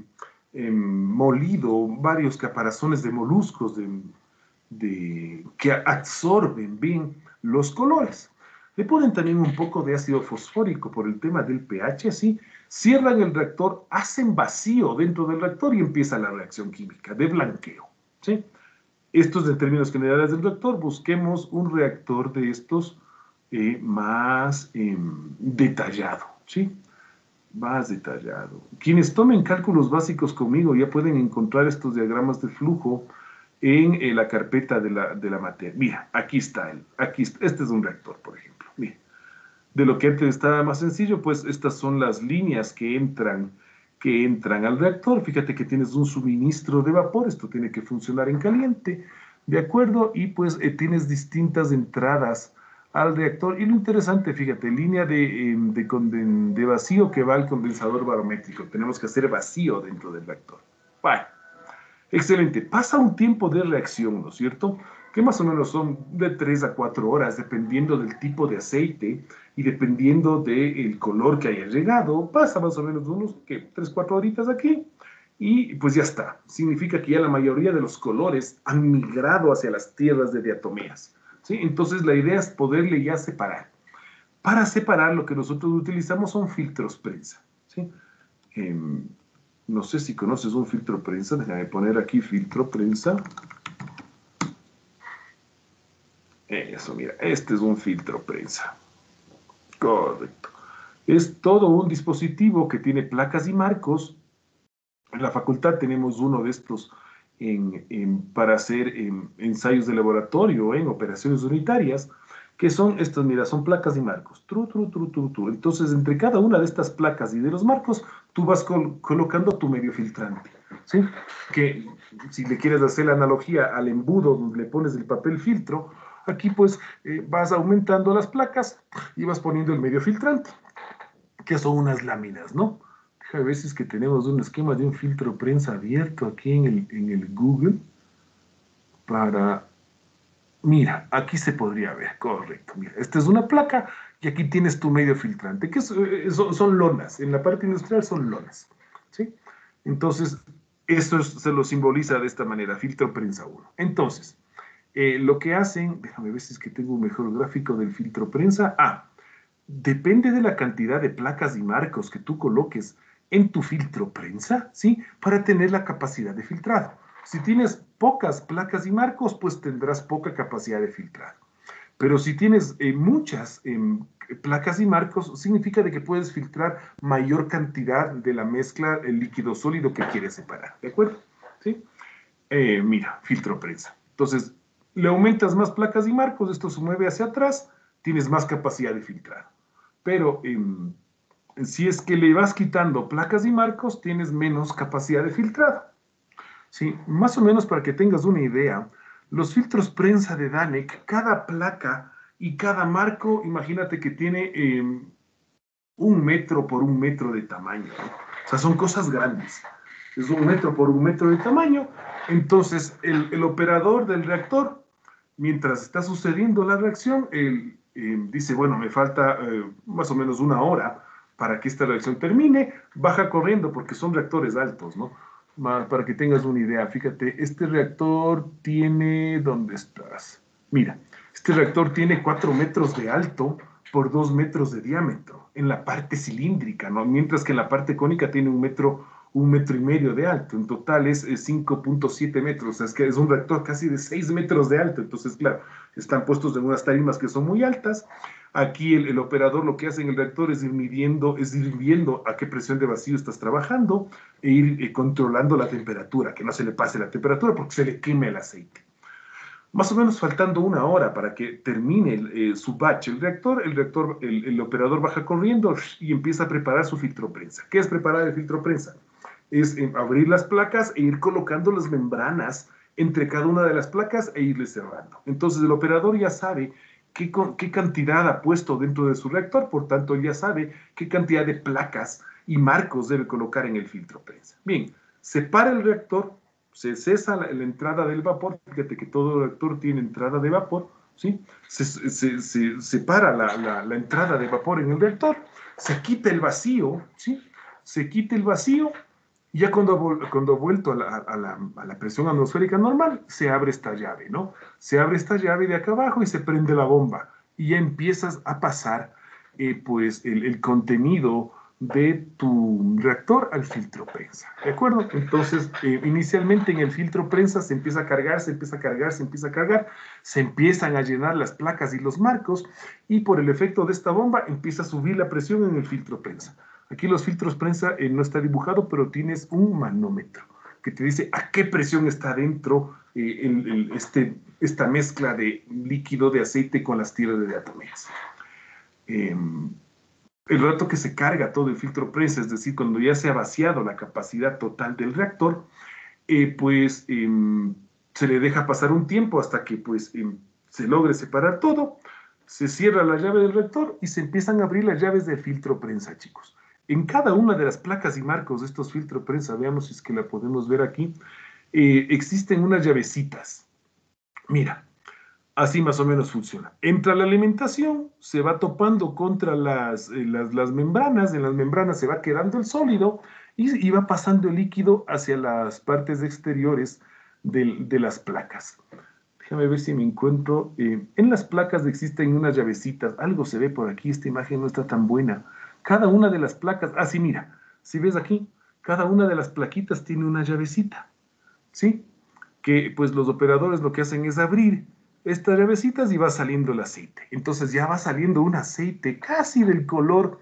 molido varios caparazones de moluscos que absorben bien los colores. Le ponen también un poco de ácido fosfórico por el tema del pH, así, cierran el reactor, hacen vacío dentro del reactor y empieza la reacción química de blanqueo, ¿sí? Estos en términos generales del reactor, busquemos un reactor de estos más detallado, ¿sí? Más detallado. Quienes tomen cálculos básicos conmigo ya pueden encontrar estos diagramas de flujo en la carpeta de la materia. Mira, aquí está, este es un reactor, por ejemplo. Mira, de lo que antes estaba más sencillo, pues estas son las líneas que entran al reactor. Fíjate que tienes un suministro de vapor, esto tiene que funcionar en caliente, ¿de acuerdo? Y pues tienes distintas entradas al reactor. Y lo interesante, fíjate, línea de vacío que va al condensador barométrico. Tenemos que hacer vacío dentro del reactor. Bueno. Excelente. Pasa un tiempo de reacción, ¿no es cierto? Que más o menos son de 3 a 4 horas, dependiendo del tipo de aceite y dependiendo del color que haya llegado. Pasa más o menos unos 3, 4 horitas aquí y pues ya está. Significa que ya la mayoría de los colores han migrado hacia las tierras de diatomeas, ¿sí? Entonces la idea es poderle ya separar. Para separar lo que nosotros utilizamos son filtros prensa, ¿sí? No sé si conoces un filtro prensa. Déjame poner aquí filtro prensa. Eso, mira, este es un filtro prensa. Correcto. Es todo un dispositivo que tiene placas y marcos. En la facultad tenemos uno de estos para hacer ensayos de laboratorio en operaciones unitarias, ¿Qué son estas? Mira, son placas y marcos. Tru, tru, tru, tru, tru. Entonces, entre cada una de estas placas y de los marcos, tú vas colocando tu medio filtrante, ¿sí? Que si le quieres hacer la analogía al embudo donde le pones el papel filtro, aquí pues vas aumentando las placas y vas poniendo el medio filtrante, que son unas láminas, ¿no? A veces que tenemos un esquema de un filtro prensa abierto aquí en el Google para... Mira, aquí se podría ver, correcto. Mira, esta es una placa y aquí tienes tu medio filtrante, que son lonas. En la parte industrial son lonas, ¿sí? Entonces, se lo simboliza de esta manera, filtro prensa 1. Entonces, lo que hacen, déjame ver si es que tengo un mejor gráfico del filtro prensa. Depende de la cantidad de placas y marcos que tú coloques en tu filtro prensa, ¿sí? Para tener la capacidad de filtrado. Si tienes pocas placas y marcos, pues tendrás poca capacidad de filtrado. Pero si tienes muchas placas y marcos, significa de que puedes filtrar mayor cantidad de la mezcla, el líquido sólido que quieres separar, ¿de acuerdo? ¿Sí? Mira, filtro prensa. Entonces, le aumentas más placas y marcos, esto se mueve hacia atrás, tienes más capacidad de filtrado. Pero si es que le vas quitando placas y marcos, tienes menos capacidad de filtrado. Sí, más o menos para que tengas una idea, los filtros prensa de Danec, cada placa y cada marco, imagínate que tiene 1 metro por 1 metro de tamaño, ¿no? O sea, son cosas grandes. Es 1 metro por 1 metro de tamaño. Entonces, el operador del reactor, mientras está sucediendo la reacción, él dice, bueno, me falta más o menos 1 hora para que esta reacción termine, baja corriendo porque son reactores altos, ¿no? Para que tengas una idea, fíjate, este reactor tiene, ¿dónde estás? Mira, este reactor tiene 4 metros de alto por 2 metros de diámetro en la parte cilíndrica, ¿no? Mientras que en la parte cónica tiene 1 metro y medio de alto. En total es 5.7 metros, o sea, es que es un reactor casi de 6 metros de alto. Entonces, claro, están puestos en unas tarimas que son muy altas. Aquí el operador lo que hace en el reactor es ir midiendo a qué presión de vacío estás trabajando e ir controlando la temperatura, que no se le pase la temperatura porque se le queme el aceite. Más o menos faltando 1 hora para que termine su batch el operador baja corriendo y empieza a preparar su filtro prensa. ¿Qué es preparar el filtro prensa? Es abrir las placas e ir colocando las membranas entre cada una de las placas e irle cerrando. Entonces el operador ya sabe qué cantidad ha puesto dentro de su reactor, por tanto ya sabe qué cantidad de placas y marcos debe colocar en el filtro prensa. Bien, separa el reactor, se cesa la entrada del vapor, fíjate que todo reactor tiene entrada de vapor, ¿sí? Se separa la entrada de vapor en el reactor, se quita el vacío, ¿sí? Se quita el vacío, y ya cuando ha vuelto a la presión atmosférica normal, se abre esta llave, ¿no? Se abre esta llave de acá abajo y se prende la bomba, y ya empiezas a pasar, pues, el contenido de tu reactor al filtro prensa, ¿de acuerdo? Entonces, inicialmente en el filtro prensa se empieza a cargar, se empieza a cargar, se empieza a cargar, se empiezan a llenar las placas y los marcos, y por el efecto de esta bomba empieza a subir la presión en el filtro prensa. Aquí los filtros prensa no está dibujado, pero tienes un manómetro que te dice a qué presión está dentro esta mezcla de líquido de aceite con las tiras de diatomeas. El rato que se carga todo el filtro prensa, es decir, cuando ya se ha vaciado la capacidad total del reactor, se le deja pasar un tiempo hasta que se logre separar todo, se cierra la llave del reactor y se empiezan a abrir las llaves del filtro prensa, chicos. En cada una de las placas y marcos de estos filtros prensa, veamos si es que la podemos ver aquí, existen unas llavecitas. Mira, así más o menos funciona. Entra la alimentación, se va topando contra las membranas, en las membranas se va quedando el sólido y va pasando el líquido hacia las partes exteriores de las placas. Déjame ver si me encuentro. En las placas existen unas llavecitas, algo se ve por aquí, esta imagen no está tan buena. Cada una de las placas, sí, mira, si ves aquí, cada una de las plaquitas tiene una llavecita, ¿sí? Que pues los operadores lo que hacen es abrir estas llavecitas y va saliendo el aceite. Entonces ya va saliendo un aceite casi del color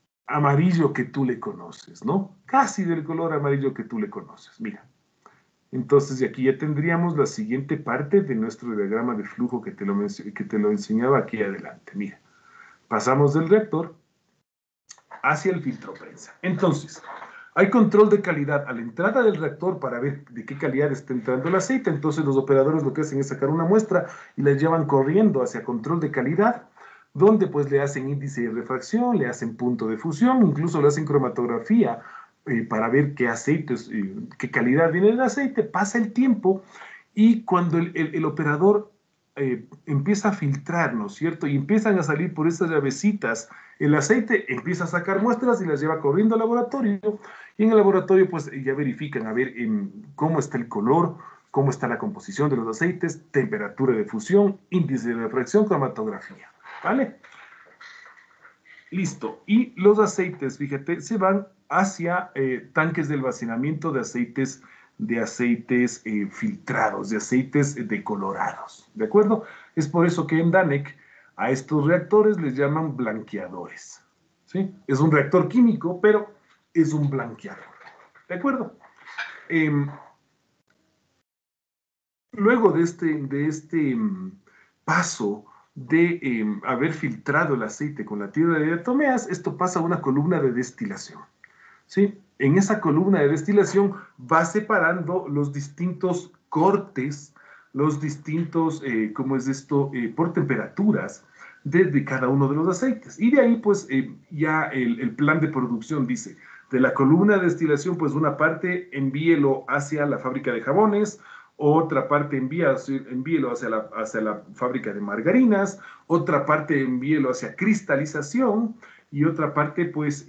amarillo que tú le conoces, ¿no? Casi del color amarillo que tú le conoces. Mira, Entonces, y aquí ya tendríamos la siguiente parte de nuestro diagrama de flujo que que te lo enseñaba aquí adelante. Mira, pasamos del reactor hacia el filtro prensa. Entonces, hay control de calidad a la entrada del reactor para ver de qué calidad está entrando el aceite. Entonces, los operadores lo que hacen es sacar una muestra y la llevan corriendo hacia control de calidad, donde pues le hacen índice de refracción, le hacen punto de fusión, incluso le hacen cromatografía para ver qué aceites, qué calidad viene el aceite. Pasa el tiempo y cuando el operador empieza a filtrar, ¿no es cierto? Y empiezan a salir por estas llavecitas el aceite, empieza a sacar muestras y las lleva corriendo al laboratorio. Y en el laboratorio pues ya verifican a ver cómo está el color, cómo está la composición de los aceites, temperatura de fusión, índice de refracción, cromatografía. ¿Vale? Listo. Y los aceites, fíjate, se van hacia tanques de almacenamiento de aceites filtrados, de aceites decolorados, ¿de acuerdo? Es por eso que en DANEC a estos reactores les llaman blanqueadores, ¿sí? Es un reactor químico, pero es un blanqueador, ¿de acuerdo? Luego de este paso de haber filtrado el aceite con la tierra de diatomeas, esto pasa a una columna de destilación, ¿sí? En esa columna de destilación va separando los distintos cortes, los distintos, ¿cómo es esto?, por temperaturas de cada uno de los aceites. Y de ahí, pues, ya el plan de producción dice, de la columna de destilación, pues una parte envíelo hacia la fábrica de jabones, otra parte envíelo hacia la fábrica de margarinas, otra parte envíelo hacia cristalización, y otra parte, pues,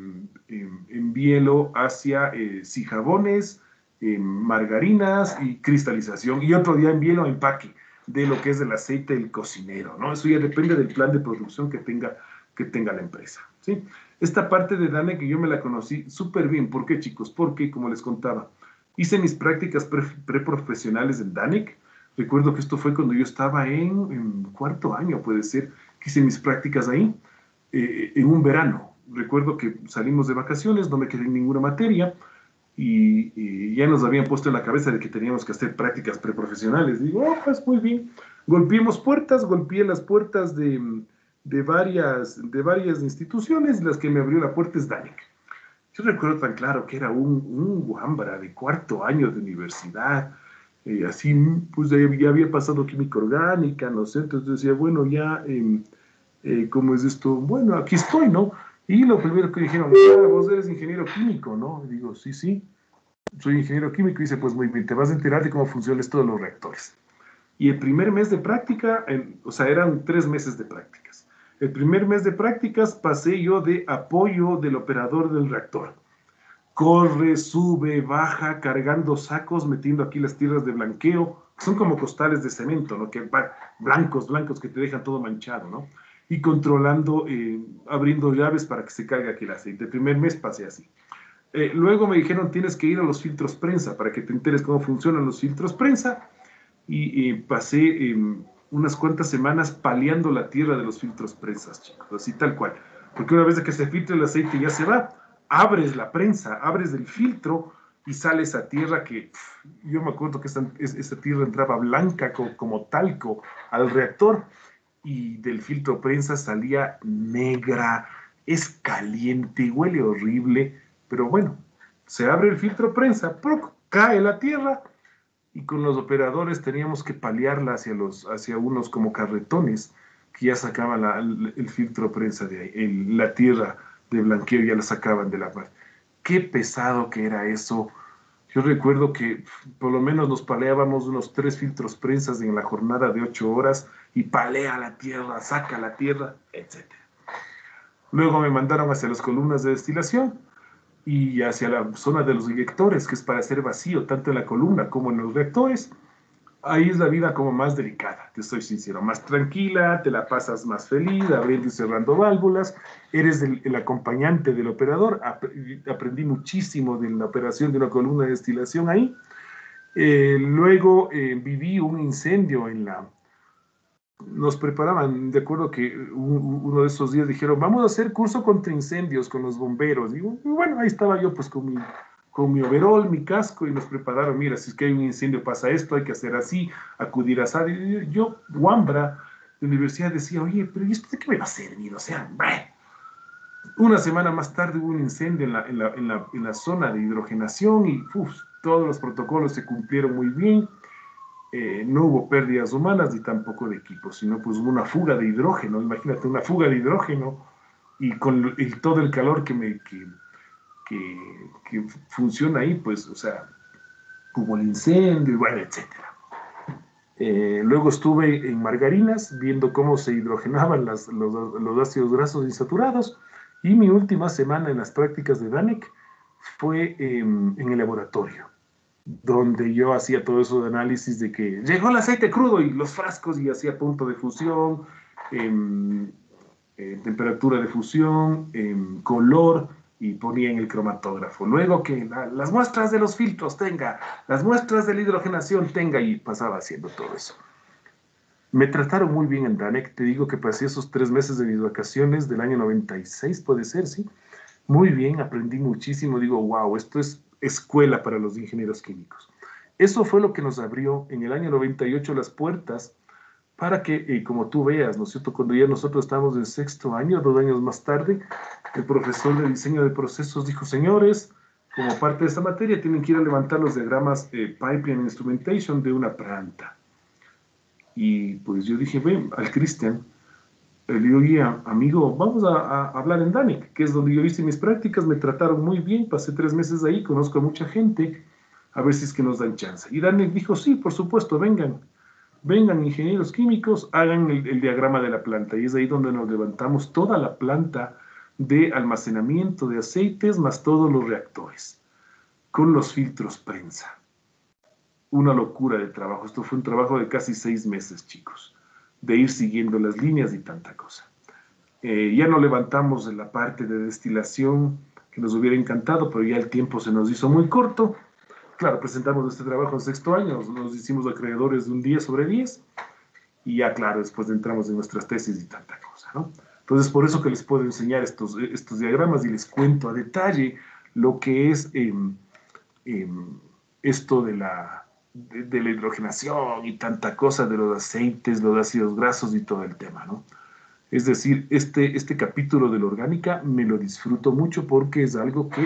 envíelo hacia sí, jabones, margarinas y cristalización, y otro día envíelo a empaque de lo que es el aceite del cocinero, ¿no? Eso ya depende del plan de producción que tenga la empresa, ¿sí? Esta parte de DANEC que yo me la conocí súper bien. ¿Por qué, chicos? Porque, como les contaba, hice mis prácticas preprofesionales en DANEC. Recuerdo que esto fue cuando yo estaba en cuarto año, puede ser, que hice mis prácticas ahí. En un verano. Recuerdo que salimos de vacaciones, no me quedé en ninguna materia y ya nos habían puesto en la cabeza de que teníamos que hacer prácticas preprofesionales. Digo, oh, pues muy bien. Golpeé las puertas de varias instituciones, y las que me abrió la puerta es DANEC. Yo recuerdo tan claro que era un guambra de cuarto año de universidad, así, pues ya había pasado química orgánica, no sé, entonces decía, bueno, ya... ¿cómo es esto? Bueno, aquí estoy, ¿no? Y lo primero que dijeron, vos eres ingeniero químico, ¿no? Y digo, sí, soy ingeniero químico. Y dice, pues muy bien, te vas a enterar de cómo funciona esto de los reactores. Y el primer mes de práctica, o sea, eran 3 meses de prácticas. El primer mes de prácticas pasé yo de apoyo del operador del reactor. Corre, sube, baja, cargando sacos, metiendo aquí las tierras de blanqueo, que son como costales de cemento, ¿no? Que blancos, que te dejan todo manchado, ¿no? Y controlando, abriendo llaves para que se caiga aquí el aceite. El primer mes pasé así. Luego me dijeron, tienes que ir a los filtros prensa para que te enteres cómo funcionan los filtros prensa. Y pasé unas cuantas semanas paliando la tierra de los filtros prensas, chicos, así tal cual. Porque una vez que se filtra el aceite ya se va, abres la prensa, abres el filtro y sale esa tierra que, yo me acuerdo que esa tierra entraba blanca como talco al reactor, y del filtro prensa salía negra, es caliente, huele horrible, pero bueno, se abre el filtro prensa, ¡proc!, cae la tierra, y con los operadores teníamos que paliarla hacia unos como carretones que ya sacaban el filtro prensa de ahí, la tierra de blanqueo ya la sacaban de la mar. Qué pesado que era eso. Yo recuerdo que por lo menos nos paleábamos unos 3 filtros prensas en la jornada de 8 horas, y palea la tierra, saca la tierra, etc. Luego me mandaron hacia las columnas de destilación y hacia la zona de los inyectores, que es para hacer vacío, tanto en la columna como en los reactores. Ahí es la vida como más delicada, te soy sincero, más tranquila, te la pasas más feliz, abriendo y cerrando válvulas, eres el acompañante del operador. Aprendí muchísimo de la operación de una columna de destilación ahí. Luego viví un incendio nos preparaban, de acuerdo que uno de esos días dijeron, vamos a hacer curso contra incendios con los bomberos. Y bueno, ahí estaba yo pues con con mi overol, mi casco, y nos prepararon, mira, si es que hay un incendio pasa esto, hay que hacer así, acudir a SAD. Y yo, Wambra, de universidad, decía, oye, pero ¿y esto de qué me va a servir? O sea, una semana más tarde hubo un incendio en la zona de hidrogenación y todos los protocolos se cumplieron muy bien. No hubo pérdidas humanas ni tampoco de equipos, sino pues hubo una fuga de hidrógeno. Imagínate, una fuga de hidrógeno y con todo el calor que funciona ahí, pues, o sea, hubo el incendio y bueno, etcétera. Luego estuve en Margarinas viendo cómo se hidrogenaban los ácidos grasos insaturados y mi última semana en las prácticas de DANEC fue en el laboratorio, donde yo hacía todo eso de análisis de que llegó el aceite crudo y los frascos y hacía punto de fusión, temperatura de fusión, color y ponía en el cromatógrafo. Luego que las muestras de los filtros tenga, las muestras de la hidrogenación tenga y pasaba haciendo todo eso. Me trataron muy bien en DANEC, te digo que pasé esos 3 meses de mis vacaciones del año 96, puede ser, sí. Muy bien, aprendí muchísimo, digo, wow, esto es escuela para los ingenieros químicos. Eso fue lo que nos abrió en el año 98 las puertas para que, como tú veas, ¿no es cierto? Cuando ya nosotros estábamos en 6º año, 2 años más tarde, el profesor de diseño de procesos dijo, señores, como parte de esta materia tienen que ir a levantar los diagramas Pipeline Instrumentation de una planta. Y pues yo dije, ven, al Cristian, le digo, guía, amigo, vamos a hablar en DANEC, que es donde yo hice mis prácticas, me trataron muy bien, pasé 3 meses ahí, conozco a mucha gente, a ver si es que nos dan chance. Y DANEC dijo, sí, por supuesto, vengan ingenieros químicos, hagan el diagrama de la planta. Y es ahí donde nos levantamos toda la planta de almacenamiento de aceites, más todos los reactores, con los filtros prensa. Una locura de trabajo. Esto fue un trabajo de casi 6 meses, chicos, de ir siguiendo las líneas y tanta cosa. Ya no levantamos en la parte de destilación, que nos hubiera encantado, pero ya el tiempo se nos hizo muy corto. Claro, presentamos este trabajo en 6º año, nos hicimos acreedores de un 10/10, y ya, claro, después entramos en nuestras tesis y tanta cosa, ¿no? Entonces, por eso que les puedo enseñar estos diagramas y les cuento a detalle lo que es esto de la hidrogenación y tanta cosa, de los aceites, los ácidos grasos y todo el tema, ¿no? Es decir, este capítulo de la orgánica me lo disfruto mucho porque es algo que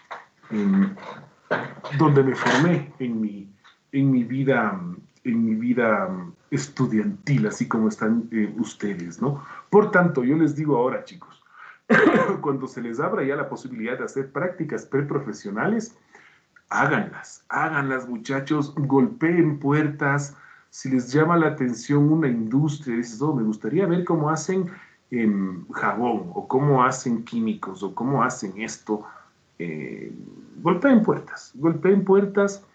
donde me formé en mi vida estudiantil, así como están ustedes, ¿no? Por tanto, yo les digo ahora, chicos, cuando se les abra ya la posibilidad de hacer prácticas preprofesionales, háganlas, muchachos, golpeen puertas. Si les llama la atención una industria, dices, oh, me gustaría ver cómo hacen jabón, o cómo hacen químicos, o cómo hacen esto, golpeen puertas,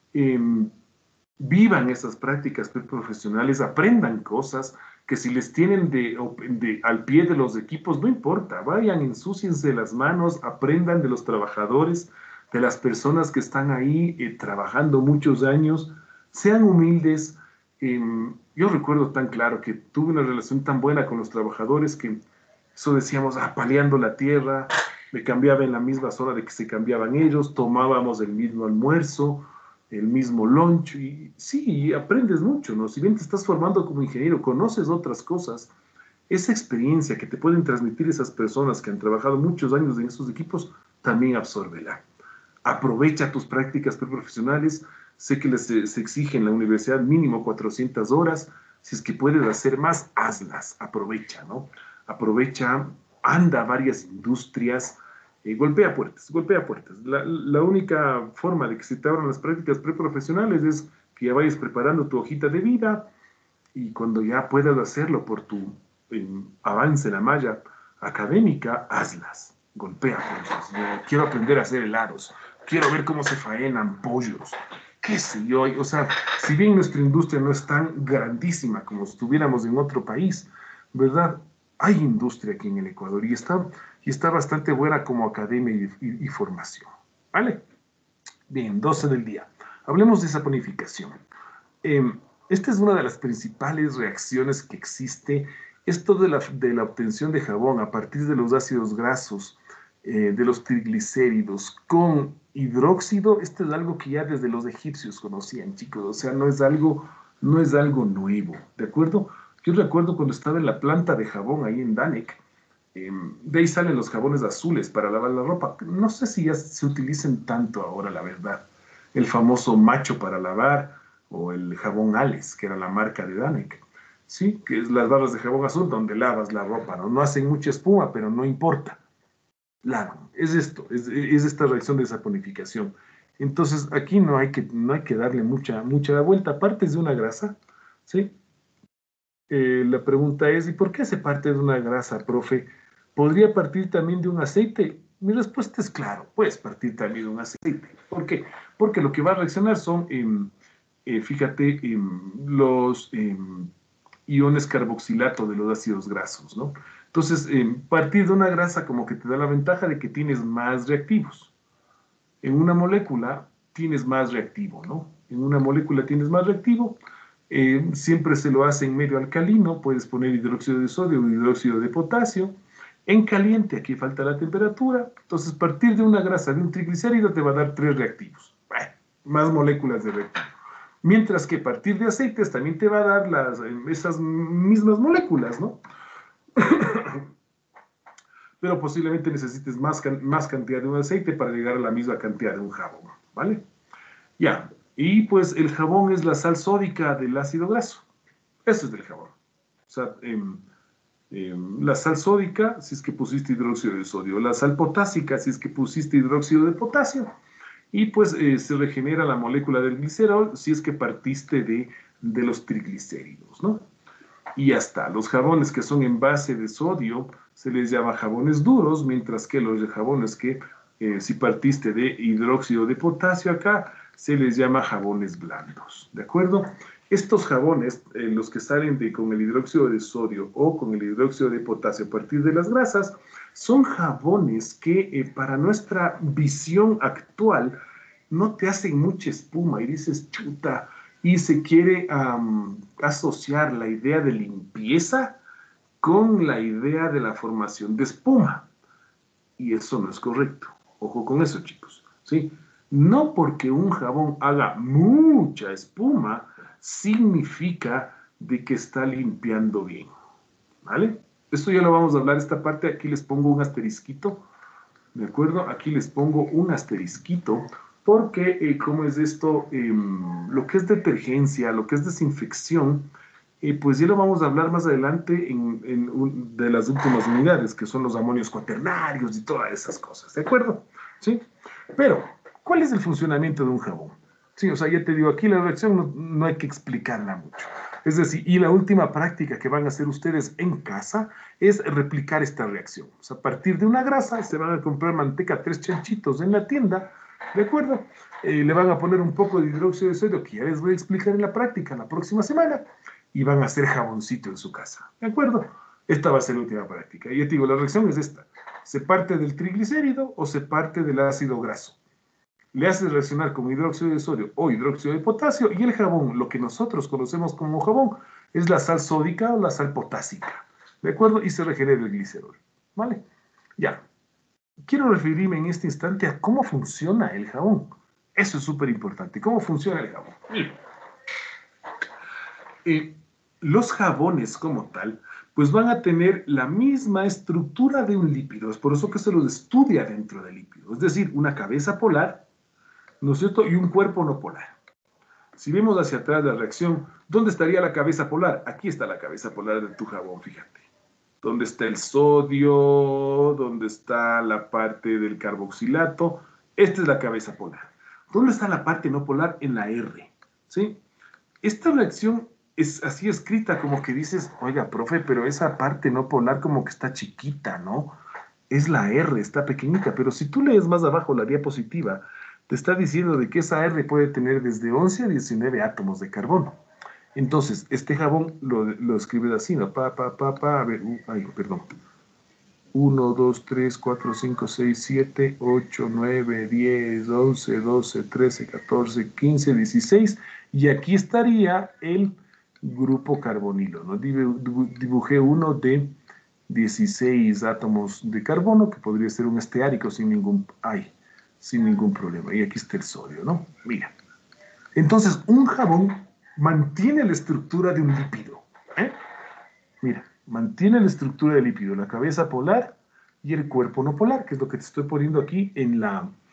vivan esas prácticas profesionales, aprendan cosas que si les tienen al pie de los equipos, no importa, vayan, ensúciense las manos, aprendan de los trabajadores, de las personas que están ahí trabajando muchos años, sean humildes. Yo recuerdo tan claro que tuve una relación tan buena con los trabajadores que eso decíamos, paleando la tierra, me cambiaba en la misma hora de que se cambiaban ellos, tomábamos el mismo almuerzo, el mismo lunch, y sí, aprendes mucho, ¿no? Si bien te estás formando como ingeniero, conoces otras cosas, esa experiencia que te pueden transmitir esas personas que han trabajado muchos años en esos equipos, también absórbela. Aprovecha tus prácticas preprofesionales, sé que se exige en la universidad mínimo 400 horas, si es que puedes hacer más, hazlas, aprovecha, ¿no? Aprovecha, anda a varias industrias, golpea puertas. La única forma de que se te abran las prácticas preprofesionales es que ya vayas preparando tu hojita de vida y cuando ya puedas hacerlo por tu avance en la malla académica, hazlas, golpea puertas. Quiero aprender a hacer helados, quiero ver cómo se faenan pollos, qué sé yo. O sea, si bien nuestra industria no es tan grandísima como si estuviéramos en otro país, ¿verdad? Hay industria aquí en el Ecuador y está bastante buena como academia y formación, ¿vale? Bien, 12 del día. Hablemos de saponificación. Esta es una de las principales reacciones que existe, esto de la obtención de jabón a partir de los ácidos grasos de los triglicéridos con hidróxido, esto es algo que ya desde los egipcios conocían, chicos, o sea, no es algo nuevo, ¿de acuerdo? Yo recuerdo cuando estaba en la planta de jabón ahí en Danek, de ahí salen los jabones azules para lavar la ropa. No sé si ya se utilicen tanto ahora, la verdad. El famoso macho para lavar o el jabón Ales, que era la marca de Danek. Sí, que es las barras de jabón azul donde lavas la ropa, ¿no? No hacen mucha espuma, pero no importa. Claro, es esto, es esta reacción de saponificación. Entonces, aquí no hay que darle mucha vuelta. Partes de una grasa, ¿sí? La pregunta es, ¿y por qué se parte de una grasa, profe? ¿Podría partir también de un aceite? Mi respuesta es claro, puedes partir también de un aceite. ¿Por qué? Porque lo que va a reaccionar son, fíjate, los iones carboxilato de los ácidos grasos, ¿no? Entonces, partir de una grasa como que te da la ventaja de que tienes más reactivos. En una molécula tienes más reactivo, ¿no? En una molécula tienes más reactivo, siempre se lo hace en medio alcalino, puedes poner hidróxido de sodio o hidróxido de potasio. En caliente, aquí falta la temperatura, entonces partir de una grasa, de un triglicérido, te va a dar 3 reactivos, más moléculas de reactivo. Mientras que partir de aceites también te va a dar esas mismas moléculas, ¿no? Pero posiblemente necesites más cantidad de un aceite para llegar a la misma cantidad de un jabón, ¿vale? Ya, y pues el jabón es la sal sódica del ácido graso. Eso es del jabón. O sea, la sal sódica, si es que pusiste hidróxido de sodio, la sal potásica, si es que pusiste hidróxido de potasio, y pues se regenera la molécula del glicerol si es que partiste de los triglicéridos, ¿no? Y ya está. Los jabones que son en base de sodio se les llama jabones duros, mientras que los jabones que si partiste de hidróxido de potasio acá, se les llama jabones blandos, ¿de acuerdo? Estos jabones, los que salen con el hidróxido de sodio o con el hidróxido de potasio a partir de las grasas, son jabones que para nuestra visión actual no te hacen mucha espuma y dices, chuta, y se quiere asociar la idea de limpieza con la idea de la formación de espuma. Y eso no es correcto. Ojo con eso, chicos, ¿sí? No porque un jabón haga mucha espuma, significa de que está limpiando bien, ¿vale? Esto ya lo vamos a hablar, esta parte, aquí les pongo un asterisquito, ¿de acuerdo? Aquí les pongo un asterisquito, porque, ¿cómo es esto? Lo que es detergencia, lo que es desinfección, pues ya lo vamos a hablar más adelante de las últimas unidades, que son los amonios cuaternarios y todas esas cosas, ¿de acuerdo? ¿Sí? Pero, ¿cuál es el funcionamiento de un jabón? Sí, o sea, ya te digo, aquí la reacción no hay que explicarla mucho. Es decir, y la última práctica que van a hacer ustedes en casa es replicar esta reacción. O sea, a partir de una grasa, se van a comprar manteca 3 chanchitos en la tienda, ¿de acuerdo? Le van a poner un poco de hidróxido de sodio, que ya les voy a explicar en la práctica la próxima semana, y van a hacer jaboncito en su casa, ¿de acuerdo? Esta va a ser la última práctica. Y ya te digo, la reacción es esta. ¿Se parte del triglicérido o se parte del ácido graso? Le haces reaccionar con hidróxido de sodio o hidróxido de potasio, y el jabón, lo que nosotros conocemos como jabón, es la sal sódica o la sal potásica, ¿de acuerdo? Y se regenera el glicerol, ¿vale? Ya. Quiero referirme en este instante a cómo funciona el jabón. Eso es súper importante. ¿Cómo funciona el jabón? Los jabones como tal, pues van a tener la misma estructura de un lípido. Es por eso que se los estudia dentro del lípido. Es decir, una cabeza polar, ¿no es cierto? Y un cuerpo no polar. Si vemos hacia atrás la reacción, ¿dónde estaría la cabeza polar? Aquí está la cabeza polar de tu jabón, fíjate. ¿Dónde está el sodio? ¿Dónde está la parte del carboxilato? Esta es la cabeza polar. ¿Dónde está la parte no polar? En la R, ¿sí? Esta reacción es así escrita como que dices, oiga, profe, pero esa parte no polar como que está chiquita, ¿no? Es la R, está pequeñita, pero si tú lees más abajo la diapositiva, te está diciendo de que esa R puede tener desde 11 a 19 átomos de carbono. Entonces, este jabón lo escribes así, ¿no? A ver, ay, perdón. 1, 2, 3, 4, 5, 6, 7, 8, 9, 10, 11, 12, 13, 14, 15, 16. Y aquí estaría el grupo carbonilo, ¿no? Dibujé uno de 16 átomos de carbono, que podría ser un esteárico sin ningún problema. Y aquí está el sodio, ¿no? Mira. Entonces, un jabón mantiene la estructura de un lípido. Mira, mantiene la estructura del lípido, la cabeza polar y el cuerpo no polar, que es lo que te estoy poniendo aquí en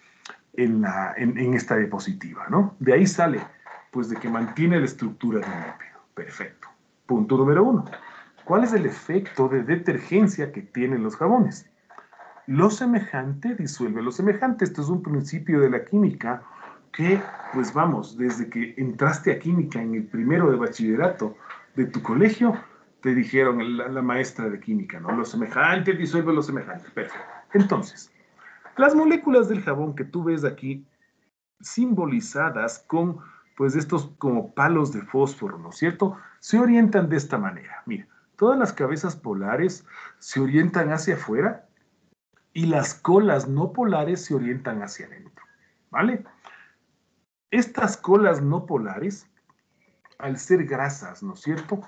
esta diapositiva, ¿no? De ahí sale, pues, de que mantiene la estructura de un lípido. Perfecto. Punto número 1. ¿Cuál es el efecto de detergencia que tienen los jabones? Lo semejante disuelve lo semejante. Esto es un principio de la química que, pues vamos, desde que entraste a química en el primero de bachillerato de tu colegio, te dijeron la maestra de química, ¿no? Lo semejante disuelve lo semejante. Perfecto. Entonces, las moléculas del jabón que tú ves aquí, simbolizadas con, pues, estos como palos de fósforo, ¿no es cierto? Se orientan de esta manera. Mira, todas las cabezas polares se orientan hacia afuera y las colas no polares se orientan hacia adentro, ¿vale? Estas colas no polares, al ser grasas, ¿no es cierto?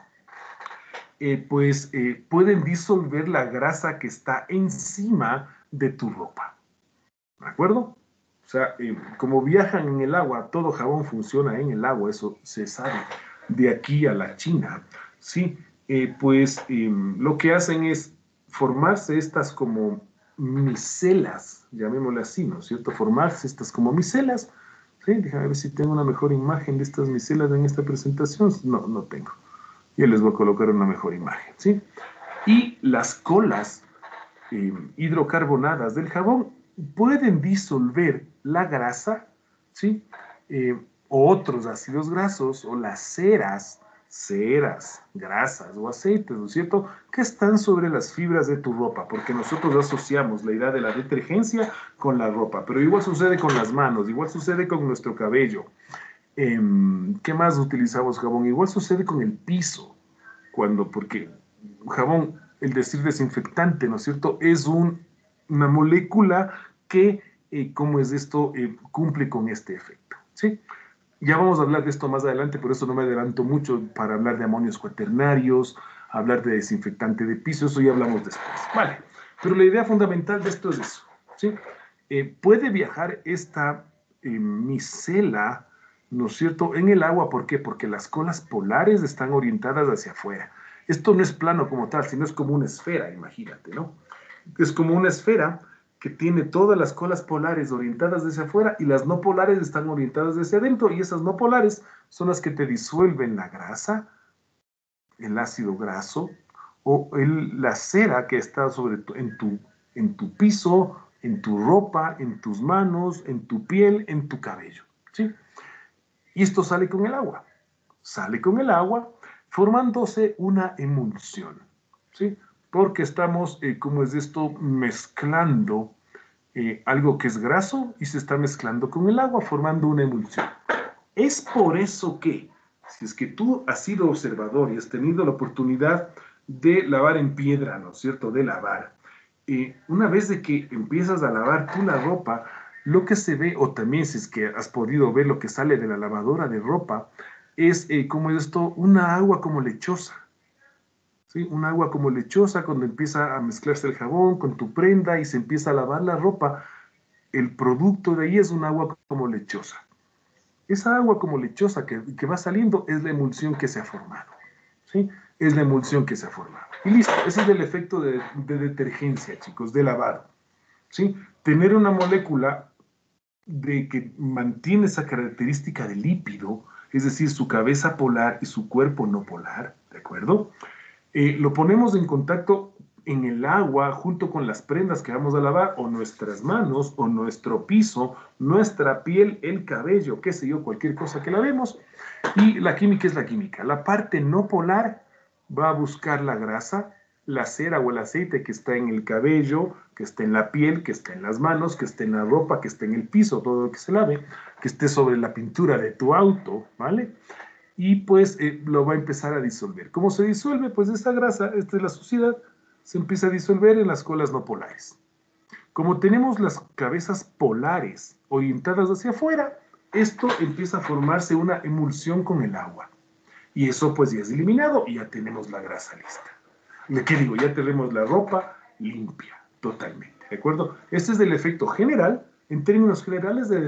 Pueden disolver la grasa que está encima de tu ropa, ¿de acuerdo? O sea, como viajan en el agua, todo jabón funciona en el agua, eso se sabe de aquí a la China, ¿sí? Lo que hacen es formarse estas como micelas, llamémosle así, ¿no es cierto? Formarse estas como micelas, ¿sí? Déjame ver si tengo una mejor imagen de estas micelas en esta presentación. No, no tengo. Yo les voy a colocar una mejor imagen, ¿sí? Y las colas hidrocarbonadas del jabón pueden disolver la grasa, ¿sí? O otros ácidos grasos, o las ceras, grasas o aceites, ¿no es cierto?, que están sobre las fibras de tu ropa, porque nosotros asociamos la idea de la detergencia con la ropa, pero igual sucede con las manos, igual sucede con nuestro cabello. ¿Qué más utilizamos jabón? Igual sucede con el piso, porque jabón, el decir desinfectante, ¿no es cierto?, es una molécula que, ¿cómo es esto?, cumple con este efecto, ¿sí? Ya vamos a hablar de esto más adelante, por eso no me adelanto mucho para hablar de amonios cuaternarios, hablar de desinfectante de piso, eso ya hablamos después. Vale, pero la idea fundamental de esto es eso, ¿sí? Puede viajar esta micela, ¿no es cierto?, en el agua. ¿Por qué? Porque las colas polares están orientadas hacia afuera. Esto no es plano como tal, sino es como una esfera, imagínate, ¿no? Es como una esfera que tiene todas las colas polares orientadas hacia afuera y las no polares están orientadas hacia adentro, y esas no polares son las que te disuelven la grasa, el ácido graso o la cera que está en tu piso, en tu ropa, en tus manos, en tu piel, en tu cabello, ¿sí? Y esto sale con el agua. Sale con el agua formándose una emulsión, ¿sí? Porque estamos, ¿cómo es esto?, mezclando algo que es graso y se está mezclando con el agua formando una emulsión. Es por eso que, si es que tú has sido observador y has tenido la oportunidad de lavar en piedra, ¿no es cierto?, de lavar, una vez de que empiezas a lavar tú la ropa, lo que se ve, o también si es que has podido ver lo que sale de la lavadora de ropa, es, ¿cómo es esto?, una agua como lechosa, ¿sí? Un agua como lechosa. Cuando empieza a mezclarse el jabón con tu prenda y se empieza a lavar la ropa, el producto de ahí es un agua como lechosa. Esa agua como lechosa que va saliendo es la emulsión que se ha formado, ¿sí? Es la emulsión que se ha formado. Y listo, ese es el efecto de detergencia, chicos, de lavado, ¿sí? Tener una molécula que mantiene esa característica de lípido, es decir, su cabeza polar y su cuerpo no polar, ¿de acuerdo? Lo ponemos en contacto en el agua junto con las prendas que vamos a lavar, o nuestras manos, o nuestro piso, nuestra piel, el cabello, qué sé yo, cualquier cosa que lavemos. Y la química es la química. La parte no polar va a buscar la grasa, la cera o el aceite que está en el cabello, que está en la piel, que está en las manos, que está en la ropa, que está en el piso, todo lo que se lave, que esté sobre la pintura de tu auto, ¿vale? Y pues lo va a empezar a disolver. ¿Cómo se disuelve? Pues esta grasa, esta es la suciedad, se empieza a disolver en las colas no polares. Como tenemos las cabezas polares orientadas hacia afuera, esto empieza a formarse una emulsión con el agua. Y eso pues ya es eliminado y ya tenemos la grasa lista. ¿Qué digo? Ya tenemos la ropa limpia, totalmente, ¿de acuerdo? Este es el efecto general, en términos generales, de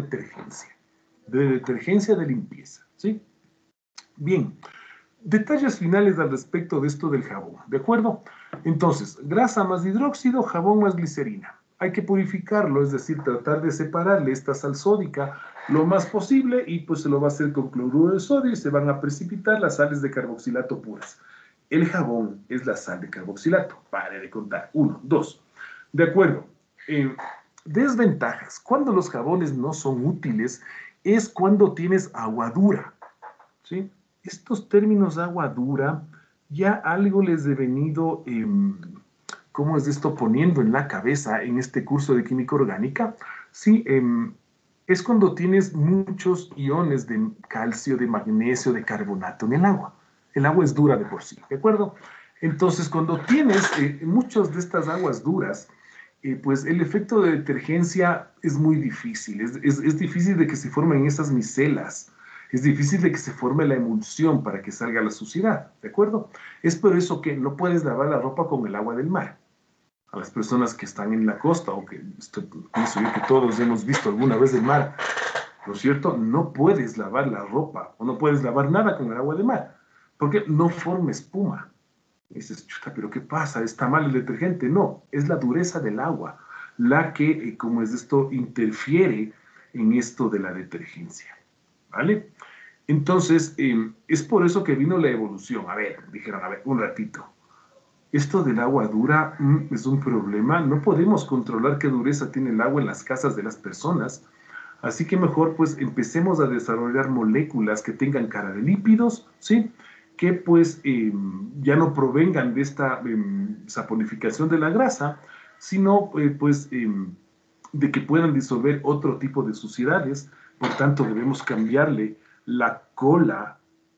detergencia de limpieza, ¿sí? Bien, detalles finales al respecto de esto del jabón, ¿de acuerdo? Entonces, grasa más hidróxido, jabón más glicerina. Hay que purificarlo, es decir, tratar de separarle esta sal sódica lo más posible y pues se lo va a hacer con cloruro de sodio y se van a precipitar las sales de carboxilato puras. El jabón es la sal de carboxilato. Pare de contar. 1, 2. De acuerdo. Desventajas. Cuando los jabones no son útiles es cuando tienes agua dura, ¿sí? Estos términos agua dura, ya algo les he venido, ¿cómo es esto? Poniendo en la cabeza en este curso de química orgánica. Sí, es cuando tienes muchos iones de calcio, de magnesio, de carbonato en el agua. El agua es dura de por sí, ¿de acuerdo? Entonces, cuando tienes muchas de estas aguas duras, pues el efecto de detergencia es muy difícil. Es difícil de que se formen esas micelas. Es difícil de que se forme la emulsión para que salga la suciedad, ¿de acuerdo? Es por eso que no puedes lavar la ropa con el agua del mar. A las personas que están en la costa, o que pienso yo que todos hemos visto alguna vez el mar, ¿no es cierto? No puedes lavar la ropa, o no puedes lavar nada con el agua del mar, porque no forma espuma. Y dices, chuta, ¿pero qué pasa? ¿Está mal el detergente? No, es la dureza del agua la que, como es esto, interfiere en esto de la detergencia, ¿vale? Entonces, es por eso que vino la evolución. A ver, dijeron, a ver, un ratito. Esto del agua dura es un problema. No podemos controlar qué dureza tiene el agua en las casas de las personas. Así que mejor, pues, empecemos a desarrollar moléculas que tengan cara de lípidos, ¿sí? Que, pues, ya no provengan de esta saponificación de la grasa, sino, pues, de que puedan disolver otro tipo de suciedades. Por tanto, debemos cambiarle la cola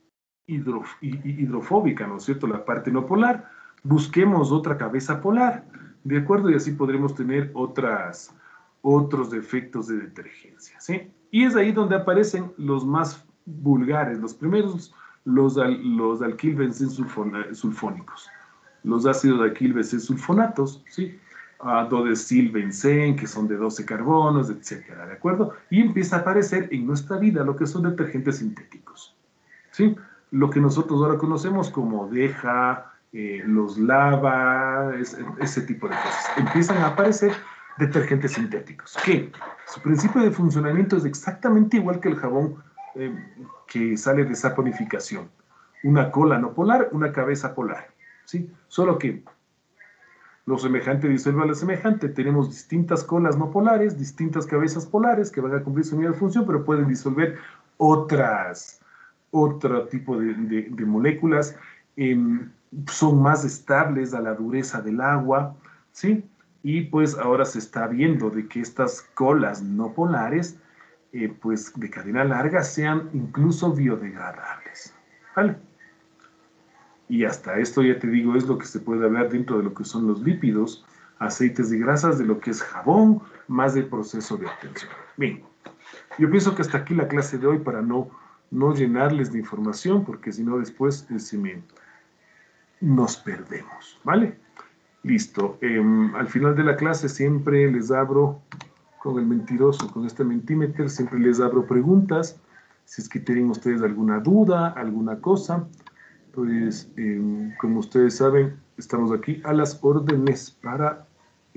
hidrofóbica, ¿no es cierto? La parte no polar. Busquemos otra cabeza polar, ¿de acuerdo? Y así podremos tener otros efectos de detergencia, ¿sí? Y es ahí donde aparecen los más vulgares, los primeros, los alquilbenzen-sulfónicos, los ácidos alquilbenzen-sulfonatos, ¿sí? Dodesilbenzen, que son de 12 carbonos, etcétera, ¿de acuerdo? Y empieza a aparecer en nuestra vida lo que son detergentes sintéticos, ¿sí? Lo que nosotros ahora conocemos como Deja, los Lava, ese tipo de cosas. Empiezan a aparecer detergentes sintéticos, que su principio de funcionamiento es exactamente igual que el jabón que sale de saponificación. Una cola no polar, una cabeza polar, ¿sí? Solo que lo semejante disuelve a lo semejante. Tenemos distintas colas no polares, distintas cabezas polares que van a cumplir su misma función, pero pueden disolver otro tipo de moléculas. Son más estables a la dureza del agua, ¿sí? Y pues ahora se está viendo de que estas colas no polares, pues de cadena larga, sean incluso biodegradables, ¿vale? Y hasta esto, ya te digo, es lo que se puede hablar dentro de lo que son los lípidos, aceites y grasas, de lo que es jabón, más del proceso de obtención. Bien, yo pienso que hasta aquí la clase de hoy para no llenarles de información, porque si no después nos perdemos, ¿vale? Listo. Al final de la clase siempre les abro con el mentiroso, con este Mentimeter, siempre les abro preguntas. Si es que tienen ustedes alguna duda, alguna cosa, pues como ustedes saben, estamos aquí a las órdenes para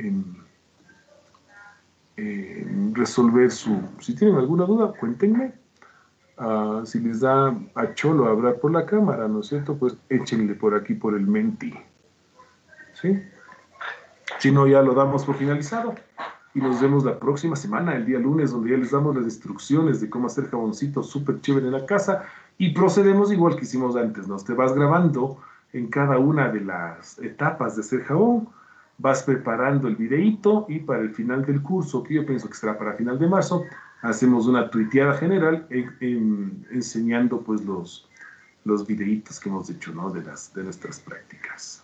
resolver si tienen alguna duda, cuéntenme. Si les da a Cholo hablar por la cámara, ¿no es cierto? Pues échenle por aquí por el Menti, ¿sí? Si no, ya lo damos por finalizado y nos vemos la próxima semana, el día lunes, donde ya les damos las instrucciones de cómo hacer jaboncito súper chévere en la casa y procedemos igual que hicimos antes, ¿no? Te vas grabando en cada una de las etapas de hacer jabón, vas preparando el videíto y para el final del curso, que yo pienso que será para final de marzo, hacemos una tuiteada general enseñando pues los videitos que hemos hecho, ¿no? de nuestras prácticas.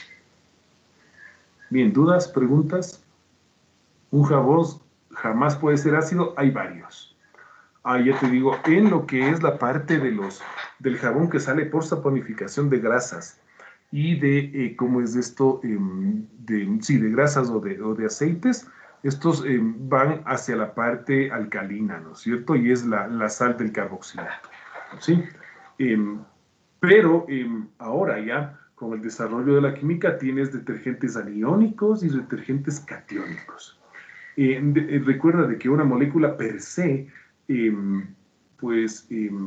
Bien, ¿dudas, preguntas? ¿Un jabón jamás puede ser ácido? Hay varios. Ya te digo, en lo que es la parte del jabón que sale por saponificación de grasas y de, ¿cómo es esto? Sí, de grasas o de aceites. Estos van hacia la parte alcalina, ¿no es cierto? Y es la sal del carboxilato, ¿sí? Em, pero ahora ya, con el desarrollo de la química, tienes detergentes aniónicos y detergentes catiónicos. Recuerda de que una molécula per se, pues,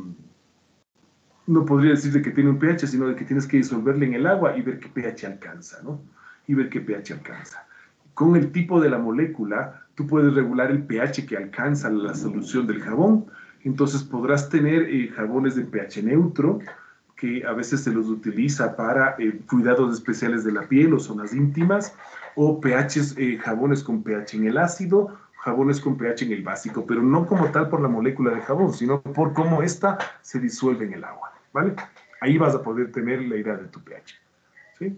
no podría decir de que tiene un pH, sino de que tienes que disolverle en el agua y ver qué pH alcanza, ¿no? Y ver qué pH alcanza. Con el tipo de la molécula, tú puedes regular el pH que alcanza la solución del jabón. Entonces podrás tener jabones de pH neutro, que a veces se los utiliza para cuidados especiales de la piel o zonas íntimas, o pHs, jabones con pH en el ácido, jabones con pH en el básico, pero no como tal por la molécula de jabón, sino por cómo ésta se disuelve en el agua, ¿vale? Ahí vas a poder tener la idea de tu pH, ¿sí?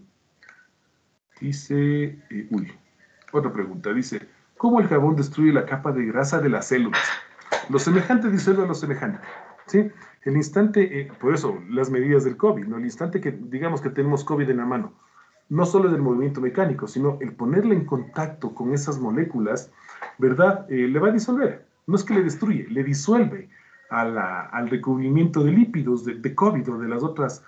Dice, otra pregunta, dice, ¿cómo el jabón destruye la capa de grasa de las células? Lo semejante disuelve a lo semejante, ¿sí? El instante, por eso, las medidas del COVID, ¿no? El instante que, digamos que tenemos COVID en la mano, no solo es el movimiento mecánico, sino el ponerle en contacto con esas moléculas, ¿verdad? Le va a disolver. No es que le destruye, le disuelve al recubrimiento de lípidos de COVID o de las otras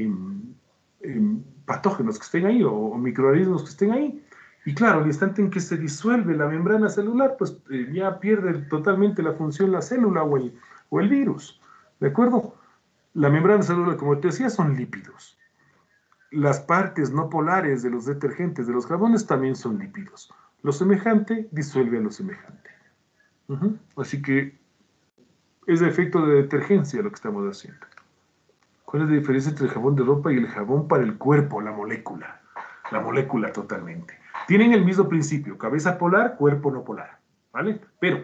patógenos que estén ahí o microorganismos que estén ahí. Y claro, al instante en que se disuelve la membrana celular, pues ya pierde totalmente la función la célula o el virus. ¿De acuerdo? La membrana celular, como te decía, son lípidos. Las partes no polares de los detergentes, de los jabones, también son lípidos. Lo semejante disuelve a lo semejante. Así que es de efecto de detergencia lo que estamos haciendo. ¿Cuál es la diferencia entre el jabón de ropa y el jabón para el cuerpo? La molécula. La molécula totalmente. Tienen el mismo principio, cabeza polar, cuerpo no polar, ¿vale? Pero,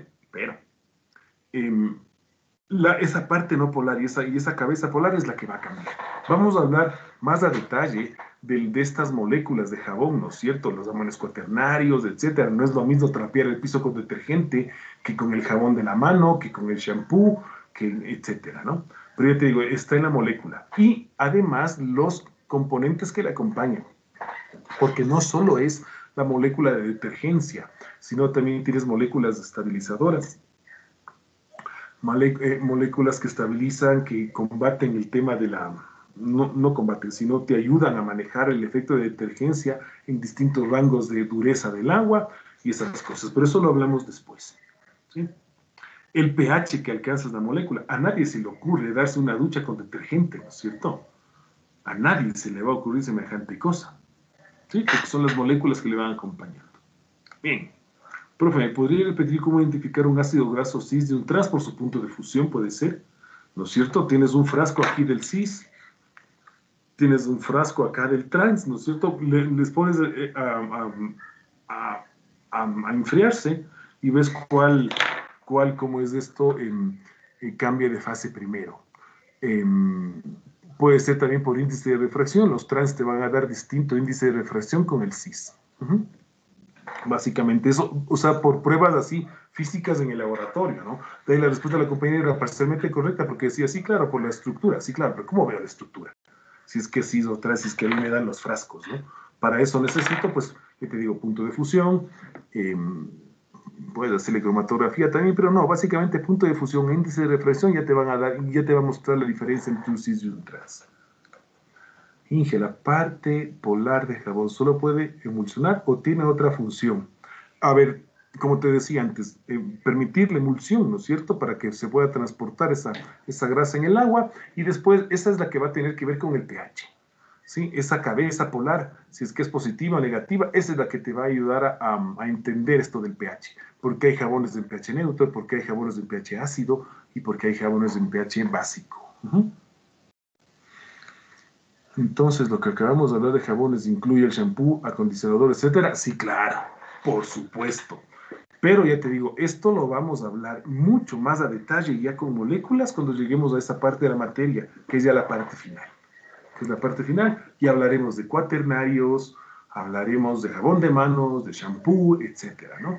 esa parte no polar y esa cabeza polar es la que va a cambiar. Vamos a hablar más a detalle de estas moléculas de jabón, ¿no es cierto? Los jabones cuaternarios, etcétera. No es lo mismo trapear el piso con detergente que con el jabón de la mano, que con el shampoo, etcétera, ¿no? Pero ya te digo, está en la molécula. Y además los componentes que le acompañan. Porque no solo es la molécula de detergencia, sino también tienes moléculas estabilizadoras, moléculas que estabilizan, que combaten el tema de la, no combaten, sino te ayudan a manejar el efecto de detergencia en distintos rangos de dureza del agua y esas cosas. Pero eso lo hablamos después, ¿sí? El pH que alcanza la molécula, a nadie se le ocurre darse una ducha con detergente, ¿no es cierto? A nadie se le va a ocurrir semejante cosa, ¿sí? Porque son las moléculas que le van acompañando. Bien. Profe, ¿me podría repetir cómo identificar un ácido graso cis de un trans por su punto de fusión? Puede ser, ¿no es cierto? Tienes un frasco aquí del cis, tienes un frasco acá del trans, ¿no es cierto? Les pones a enfriarse y ves cuál cómo es esto, cambia de fase primero. Puede ser también por índice de refracción, los trans te van a dar distinto índice de refracción con el cis. Básicamente eso, o sea, por pruebas así físicas en el laboratorio, ¿no? De ahí la respuesta de la compañera era parcialmente correcta porque decía, sí, claro, por la estructura, sí, claro, pero ¿cómo veo la estructura? Si es que sí o tres, si es que a mí me dan los frascos, ¿no? Para eso necesito, pues, ¿qué te digo? Punto de fusión, puedes hacerle cromatografía también, pero no, básicamente punto de fusión, índice de refracción ya te van a dar, ya te va a mostrar la diferencia entre un cis y un trans. Inge, la parte polar de jabón solo puede emulsionar o tiene otra función. A ver, como te decía antes, permitir la emulsión, ¿no es cierto? Para que se pueda transportar esa grasa en el agua y después esa es la que va a tener que ver con el pH. ¿Sí? Esa cabeza polar, si es que es positiva o negativa, esa es la que te va a ayudar a entender esto del pH. ¿Por qué hay jabones de pH neutro? ¿Por qué hay jabones de pH ácido? ¿Y por qué hay jabones de pH básico? Entonces, lo que acabamos de hablar de jabones incluye el shampoo, acondicionador, etcétera. Sí, claro, por supuesto. Pero ya te digo, esto lo vamos a hablar mucho más a detalle ya con moléculas cuando lleguemos a esa parte de la materia, que es ya la parte final. Que es la parte final y hablaremos de cuaternarios, hablaremos de jabón de manos, de shampoo, etcétera, ¿no?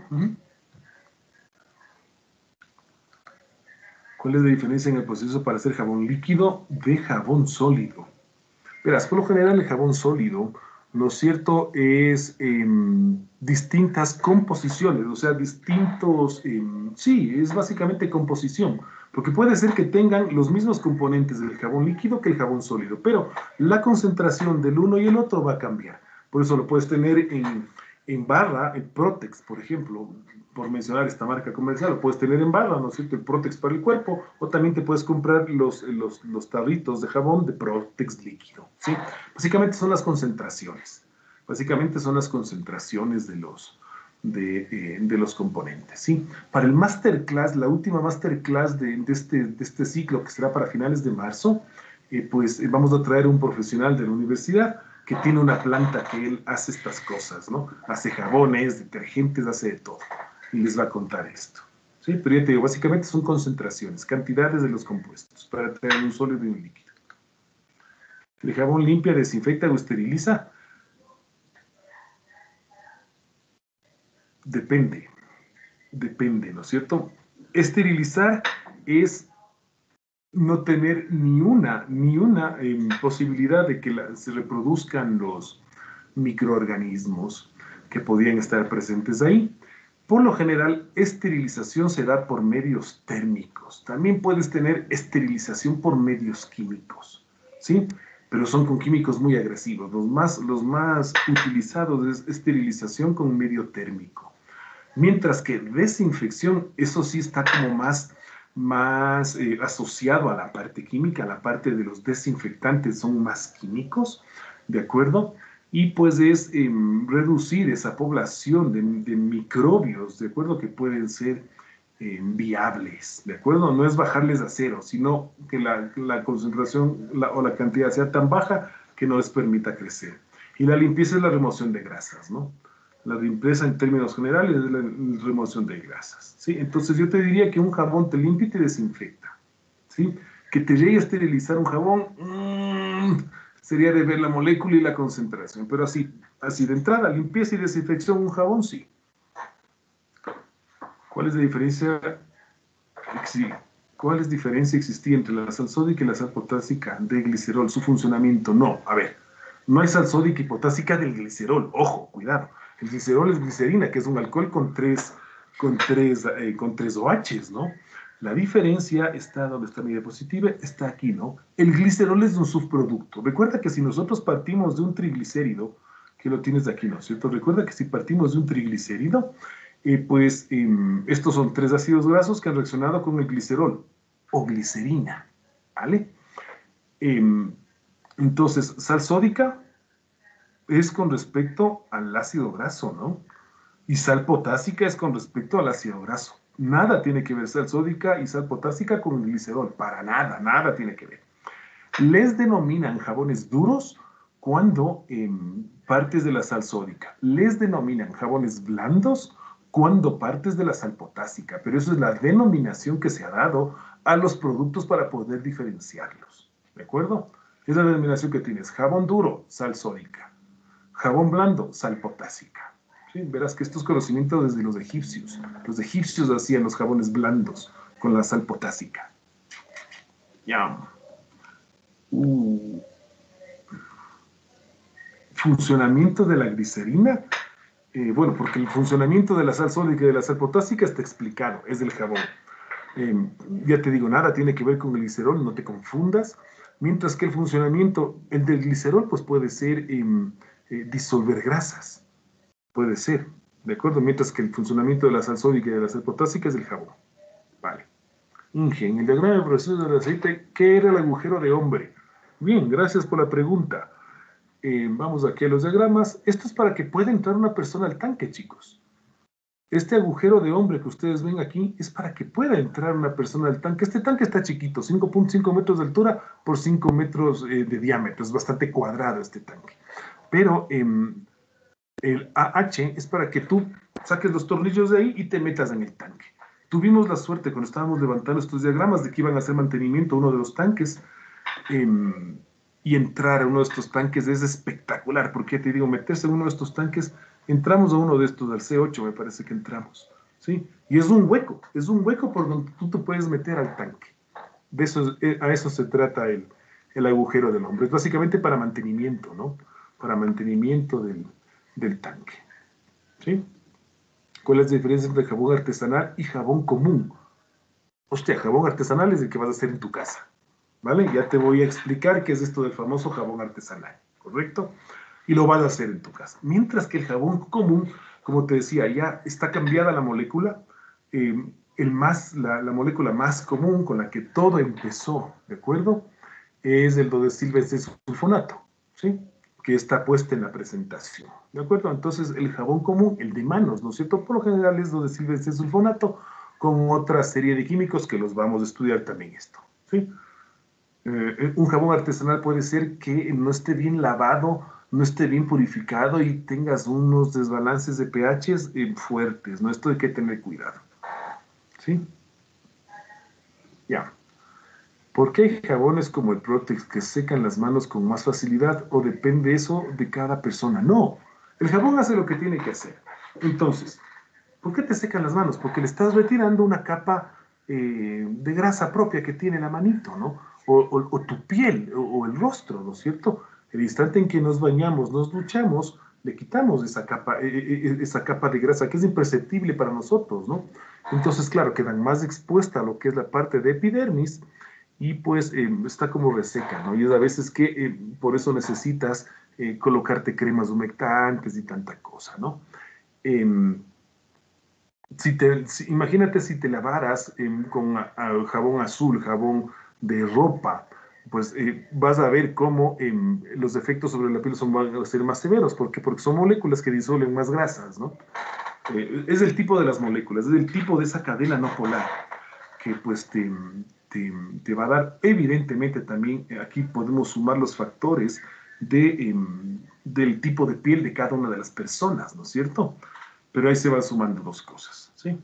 ¿Cuál es la diferencia en el proceso para hacer jabón líquido de jabón sólido? Verás, por lo general el jabón sólido, ¿no es cierto?, es distintas composiciones, o sea, distintos, sí, es básicamente composición, porque puede ser que tengan los mismos componentes del jabón líquido que el jabón sólido, pero la concentración del uno y el otro va a cambiar. Por eso lo puedes tener en barra, el Protex, por ejemplo, por mencionar esta marca comercial, lo puedes tener en barra, ¿no es cierto?, el Protex para el cuerpo, o también te puedes comprar los tarritos de jabón de Protex líquido, ¿sí? Básicamente son las concentraciones, básicamente son las concentraciones de los componentes, ¿sí? Para el masterclass, la última masterclass de este ciclo, que será para finales de marzo, vamos a traer un profesional de la universidad que tiene una planta que él hace estas cosas, ¿no? Hace jabones, detergentes, hace de todo. Y les va a contar esto. ¿Sí? Pero ya te digo, básicamente son concentraciones, cantidades de los compuestos para tener un sólido y un líquido. ¿El jabón limpia, desinfecta o esteriliza? Depende, ¿no es cierto? Esterilizar es no tener ni una posibilidad de que se reproduzcan los microorganismos que podían estar presentes ahí. Por lo general, esterilización se da por medios térmicos. También puedes tener esterilización por medios químicos, ¿sí? Pero son con químicos muy agresivos. Los más utilizados es esterilización con medio térmico. Mientras que desinfección, eso sí está como más asociado a la parte química, a la parte de los desinfectantes son más químicos, ¿de acuerdo? Y pues es reducir esa población de microbios, ¿de acuerdo? Que pueden ser viables, ¿de acuerdo? No es bajarles a cero, sino que la concentración o la cantidad sea tan baja que no les permita crecer. Y la limpieza es la remoción de grasas, ¿no? La limpieza en términos generales es la remoción de grasas, ¿sí? Entonces yo te diría que un jabón te limpia y te desinfecta, ¿sí? Que te llegue a esterilizar un jabón, sería de ver la molécula y la concentración, pero así de entrada, limpieza y desinfección, un jabón, sí. ¿Cuál es la diferencia? Sí. ¿Cuál es la diferencia existía entre la sal sódica y la sal potásica de glicerol? Su funcionamiento, no. A ver, no hay sal sódica y potásica del glicerol. Ojo, cuidado. El glicerol es glicerina, que es un alcohol con tres OHs, ¿no? La diferencia está donde está mi diapositiva, está aquí, ¿no? El glicerol es un subproducto. Recuerda que si nosotros partimos de un triglicérido, que lo tienes aquí, ¿no es cierto? Recuerda que si partimos de un triglicérido, estos son 3 ácidos grasos que han reaccionado con el glicerol o glicerina, ¿vale? Entonces, sal sódica es con respecto al ácido graso, ¿no? Y sal potásica es con respecto al ácido graso. Nada tiene que ver sal sódica y sal potásica con el glicerol, para nada, nada tiene que ver. Les denominan jabones duros cuando partes de la sal sódica. Les denominan jabones blandos cuando partes de la sal potásica, pero eso es la denominación que se ha dado a los productos para poder diferenciarlos, ¿de acuerdo? Es la denominación que tienes, jabón duro, sal sódica, jabón blando, sal potásica. ¿Sí? Verás que esto es conocimiento desde los egipcios. Los egipcios hacían los jabones blandos con la sal potásica. Ya. Funcionamiento de la glicerina. Bueno, porque el funcionamiento de la sal sódica y de la sal potásica está explicado, es del jabón. Ya te digo, nada tiene que ver con el glicerol, no te confundas. Mientras que el funcionamiento, el del glicerol, pues puede ser disolver grasas. Puede ser, ¿de acuerdo? Mientras que el funcionamiento de la sal sódica y de la sal potásica es del jabón. Vale. Inge, en el diagrama de proceso del aceite, ¿qué era el agujero de hombre? Bien, gracias por la pregunta. Vamos aquí a los diagramas. Esto es para que pueda entrar una persona al tanque, chicos. Este agujero de hombre que ustedes ven aquí es para que pueda entrar una persona al tanque. Este tanque está chiquito, 5.5 metros de altura por 5 metros de diámetro. Es bastante cuadrado este tanque. Pero el AH es para que tú saques los tornillos de ahí y te metas en el tanque. Tuvimos la suerte cuando estábamos levantando estos diagramas de que iban a hacer mantenimiento a uno de los tanques y entrar a uno de estos tanques es espectacular, porque te digo, meterse en uno de estos tanques, entramos a uno de estos, al C8 me parece que entramos, ¿sí? Y es un hueco por donde tú te puedes meter al tanque. A eso se trata el el agujero del hombro. Es básicamente para mantenimiento, ¿no? Para mantenimiento del tanque. ¿Sí? ¿Cuál es la diferencia entre jabón artesanal y jabón común? Hostia, jabón artesanal es el que vas a hacer en tu casa, ¿vale? Ya te voy a explicar qué es esto del famoso jabón artesanal, ¿correcto? Y lo vas a hacer en tu casa. Mientras que el jabón común, como te decía, ya está cambiada la molécula, la molécula más común con la que todo empezó, ¿de acuerdo? Es el dodecilbenzosulfonato, ¿sí? Que está puesta en la presentación, ¿de acuerdo? Entonces, el jabón común, el de manos, ¿no es cierto? Por lo general es dodecilbenzosulfonato con otra serie de químicos que los vamos a estudiar también esto, ¿sí? Un jabón artesanal puede ser que no esté bien lavado, no esté bien purificado y tengas unos desbalances de pHs fuertes, ¿no? Esto hay que tener cuidado, ¿sí? Ya. ¿Por qué hay jabones como el Protex que secan las manos con más facilidad o depende eso de cada persona? No, el jabón hace lo que tiene que hacer. Entonces, ¿por qué te secan las manos? Porque le estás retirando una capa de grasa propia que tiene la manito, ¿no? O tu piel, o el rostro, ¿no es cierto? El instante en que nos bañamos, nos duchamos, le quitamos esa capa de grasa que es imperceptible para nosotros, ¿no? Entonces, claro, quedan más expuesta a lo que es la parte de epidermis y pues está como reseca, ¿no? Y es a veces que por eso necesitas colocarte cremas humectantes y tanta cosa, ¿no? Imagínate si te lavaras con jabón azul, jabón de ropa, pues vas a ver cómo los efectos sobre la piel van a ser más severos. ¿Por qué? Porque son moléculas que disuelven más grasas, ¿no? Es el tipo de las moléculas, es el tipo de esa cadena no polar que pues te va a dar. Evidentemente también aquí podemos sumar los factores del tipo de piel de cada una de las personas, ¿no es cierto? Pero ahí se van sumando dos cosas, ¿sí?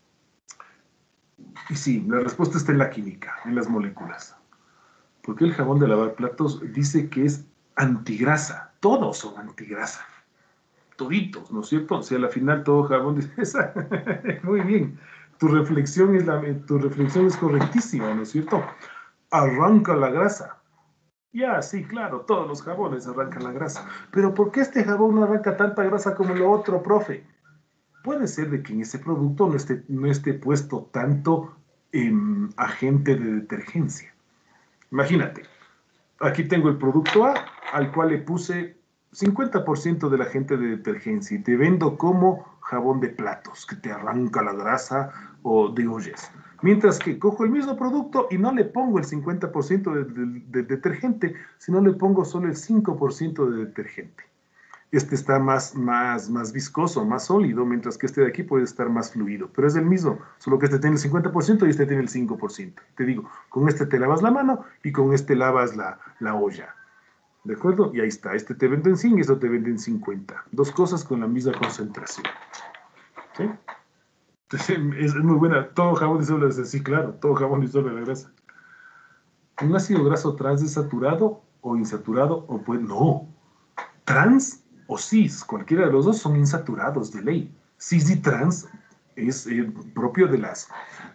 Y sí, la respuesta está en la química, en las moléculas. Porque el jabón de lavar platos dice que es antigrasa. Todos son antigrasa. Toditos, ¿no es cierto? O sea, al final todo jabón dice esa. Muy bien. Tu reflexión es correctísima, ¿no es cierto? Arranca la grasa. Ya, sí, claro, todos los jabones arrancan la grasa. Pero ¿por qué este jabón no arranca tanta grasa como lo otro, profe? Puede ser de que en ese producto no esté puesto tanto agente de detergencia. Imagínate, aquí tengo el producto A, al cual le puse 50% del agente de detergencia y te vendo como jabón de platos, que te arranca la grasa o de ollas. Mientras que cojo el mismo producto y no le pongo el 50% de detergente, sino le pongo solo el 5% de detergente. Este está más viscoso, más sólido, mientras que este de aquí puede estar más fluido. Pero es el mismo, solo que este tiene el 50% y este tiene el 5%. Te digo, con este te lavas la mano y con este lavas la olla. ¿De acuerdo? Y ahí está. Este te venden 100 y esto te venden 50. Dos cosas con la misma concentración. ¿Sí? Entonces, es muy buena. Todo jabón disuelve la grasa. Sí, claro, todo jabón disuelve la grasa. ¿Un ácido graso trans es saturado o insaturado? O pues no. Trans o cis, cualquiera de los dos son insaturados de ley. Cis y trans es propio de las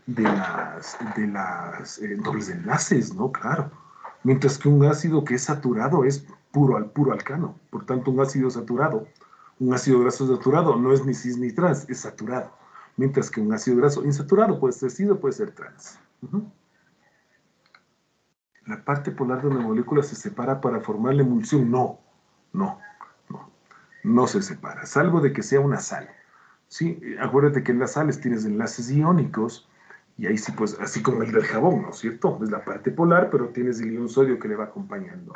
dobles enlaces, ¿no? Claro. Mientras que un ácido que es saturado es puro alcano. Por tanto, un ácido saturado, un ácido graso saturado no es ni cis ni trans, es saturado. Mientras que un ácido graso insaturado puede ser cis o puede ser trans. La parte polar de una molécula se separa para formar la emulsión. No se separa, salvo de que sea una sal. ¿Sí? Acuérdate que en las sales tienes enlaces iónicos y ahí sí, pues, así como el del jabón, ¿no es cierto? Es la parte polar, pero tienes el ion sodio que le va acompañando.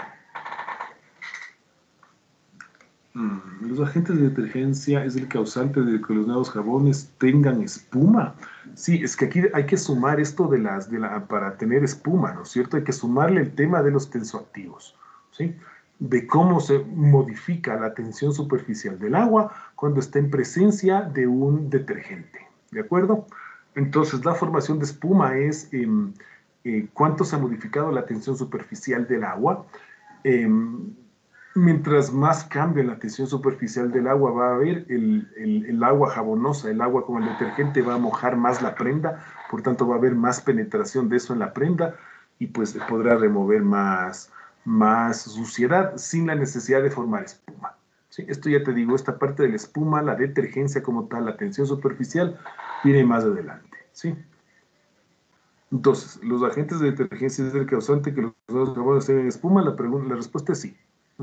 Los agentes de detergencia es el causante de que los nuevos jabones tengan espuma. Sí, es que aquí hay que sumar esto para tener espuma, ¿no es cierto? Hay que sumarle el tema de los tensoactivos, ¿sí? De cómo se modifica la tensión superficial del agua cuando está en presencia de un detergente, ¿de acuerdo? Entonces, la formación de espuma es cuánto se ha modificado la tensión superficial del agua. Mientras más cambie la tensión superficial del agua, va a haber el agua jabonosa, el agua con el detergente va a mojar más la prenda, por tanto va a haber más penetración de eso en la prenda y pues podrá remover más más suciedad sin la necesidad de formar espuma. ¿Sí? Esto ya te digo, esta parte de la espuma, la detergencia como tal, la tensión superficial, viene más adelante. ¿Sí? Entonces, ¿los agentes de detergencia es el causante que los carbonos tengan espuma? La respuesta es sí.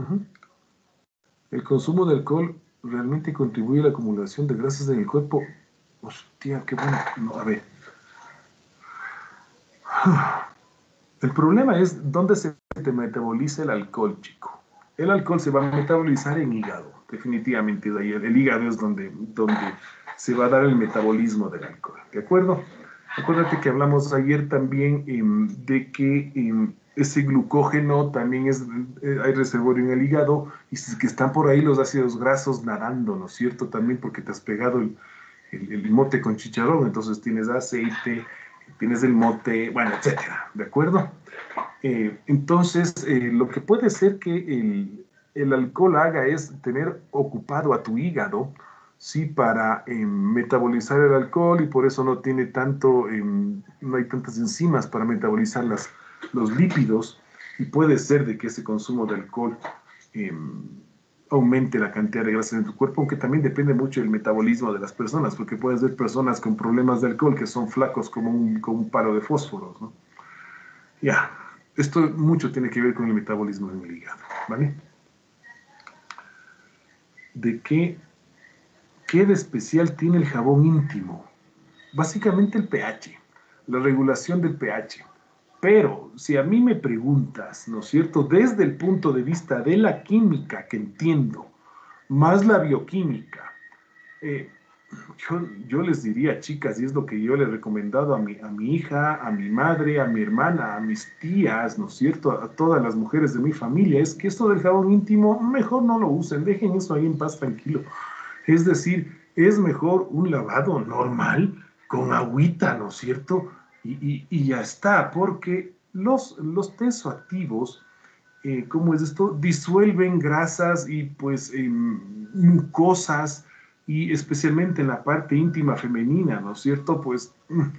¿El consumo de alcohol realmente contribuye a la acumulación de grasas en el cuerpo? Hostia, qué bueno. No, a ver. El problema es dónde se metaboliza el alcohol, chico. El alcohol se va a metabolizar en hígado, definitivamente. El hígado es donde se va a dar el metabolismo del alcohol, ¿de acuerdo? Acuérdate que hablamos ayer también de que ese glucógeno también hay reservorio en el hígado y que están por ahí los ácidos grasos nadando, ¿no es cierto? También porque te has pegado el mote con chicharrón, entonces tienes aceite, tienes el mote, bueno, etcétera, ¿de acuerdo? Entonces, lo que puede ser que el alcohol haga es tener ocupado a tu hígado, ¿sí? Para metabolizar el alcohol y por eso no tiene tanto, no hay tantas enzimas para metabolizar los lípidos y puede ser de que ese consumo de alcohol aumente la cantidad de grasa en tu cuerpo, aunque también depende mucho del metabolismo de las personas, porque puedes ver personas con problemas de alcohol que son flacos como un palo de fósforos, ¿no? Ya, esto mucho tiene que ver con el metabolismo en el hígado, ¿vale? ¿Qué de especial tiene el jabón íntimo? Básicamente el pH, la regulación del pH. Pero si a mí me preguntas, ¿no es cierto?, desde el punto de vista de la química que entiendo, más la bioquímica, yo les diría, chicas, y es lo que yo le he recomendado a mi hija, a mi madre, a mi hermana, a mis tías, ¿no es cierto?, a todas las mujeres de mi familia, es que esto del jabón íntimo, mejor no lo usen, dejen eso ahí en paz, tranquilo. Es decir, es mejor un lavado normal, con agüita, ¿no es cierto?, y ya está, porque los tensoactivos, ¿cómo es esto? Disuelven grasas y pues mucosas, y especialmente en la parte íntima femenina, ¿no es cierto? Pues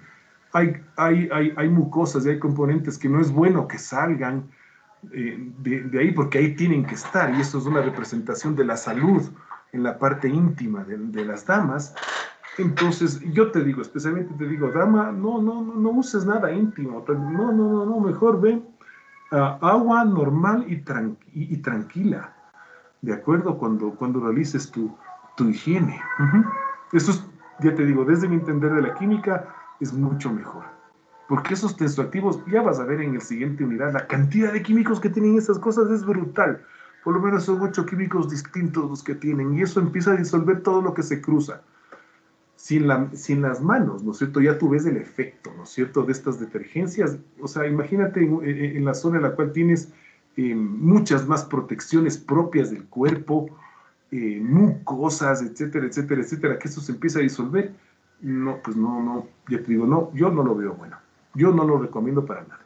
hay mucosas y hay componentes que no es bueno que salgan de ahí porque ahí tienen que estar, y esto es una representación de la salud en la parte íntima de las damas. Entonces, yo te digo, especialmente te digo, dama, no uses nada íntimo, no, mejor ven agua normal y tranquila, ¿de acuerdo? Cuando realices tu higiene. Eso es, ya te digo, desde mi entender de la química, es mucho mejor. Porque esos tensoactivos, ya vas a ver en la siguiente unidad, la cantidad de químicos que tienen esas cosas es brutal. Por lo menos son 8 químicos distintos los que tienen, y eso empieza a disolver todo lo que se cruza. Sin las manos, ¿no es cierto? Ya tú ves el efecto, ¿no es cierto?, de estas detergencias. O sea, imagínate en la zona en la cual tienes muchas más protecciones propias del cuerpo, mucosas, etcétera, etcétera, etcétera, que eso se empieza a disolver. No, pues no, ya te digo, no, yo no lo veo bueno. Yo no lo recomiendo para nada.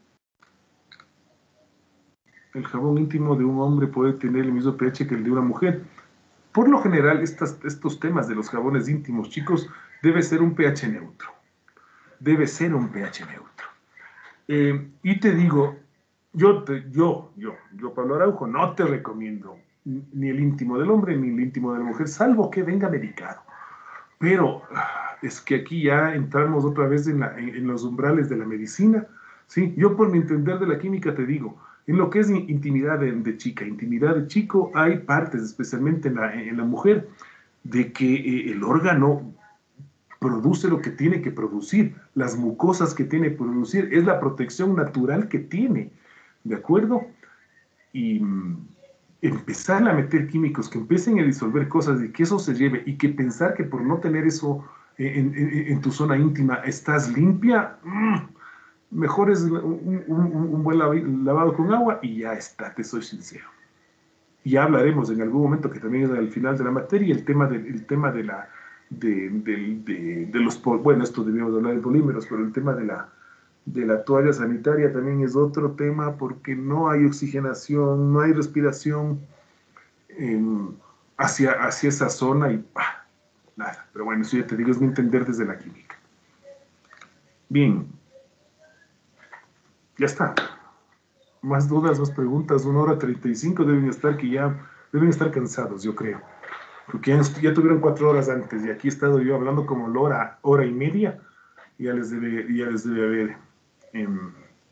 El jabón íntimo de un hombre puede tener el mismo pH que el de una mujer. Por lo general, estos temas de los jabones íntimos, chicos, debe ser un pH neutro. Debe ser un pH neutro. Y te digo, yo, Pablo Araujo, no te recomiendo ni el íntimo del hombre ni el íntimo de la mujer, salvo que venga medicado. Pero es que aquí ya entramos otra vez en los umbrales de la medicina, ¿sí? Yo por mi entender de la química te digo, en lo que es intimidad de chica, intimidad de chico, hay partes, especialmente en la mujer, de que el órgano produce lo que tiene que producir, las mucosas que tiene que producir, es la protección natural que tiene, ¿de acuerdo? Y empezar a meter químicos que empiecen a disolver cosas y que eso se lleve, y que pensar que por no tener eso en tu zona íntima estás limpia, mejor es un buen lavado con agua y ya está, te soy sincero. Y ya hablaremos en algún momento, que también es al final de la materia, el tema de los, bueno, esto debíamos hablar de polímeros, pero el tema de la toalla sanitaria también es otro tema, porque no hay oxigenación, no hay respiración hacia esa zona y nada. Pero bueno, eso ya te digo, es mi entender desde la química. Bien, ya está. Más dudas, más preguntas, 1 hora 35 deben estar cansados, yo creo. Porque ya tuvieron 4 horas antes y aquí he estado yo hablando como hora y media. Ya les debe haber... em,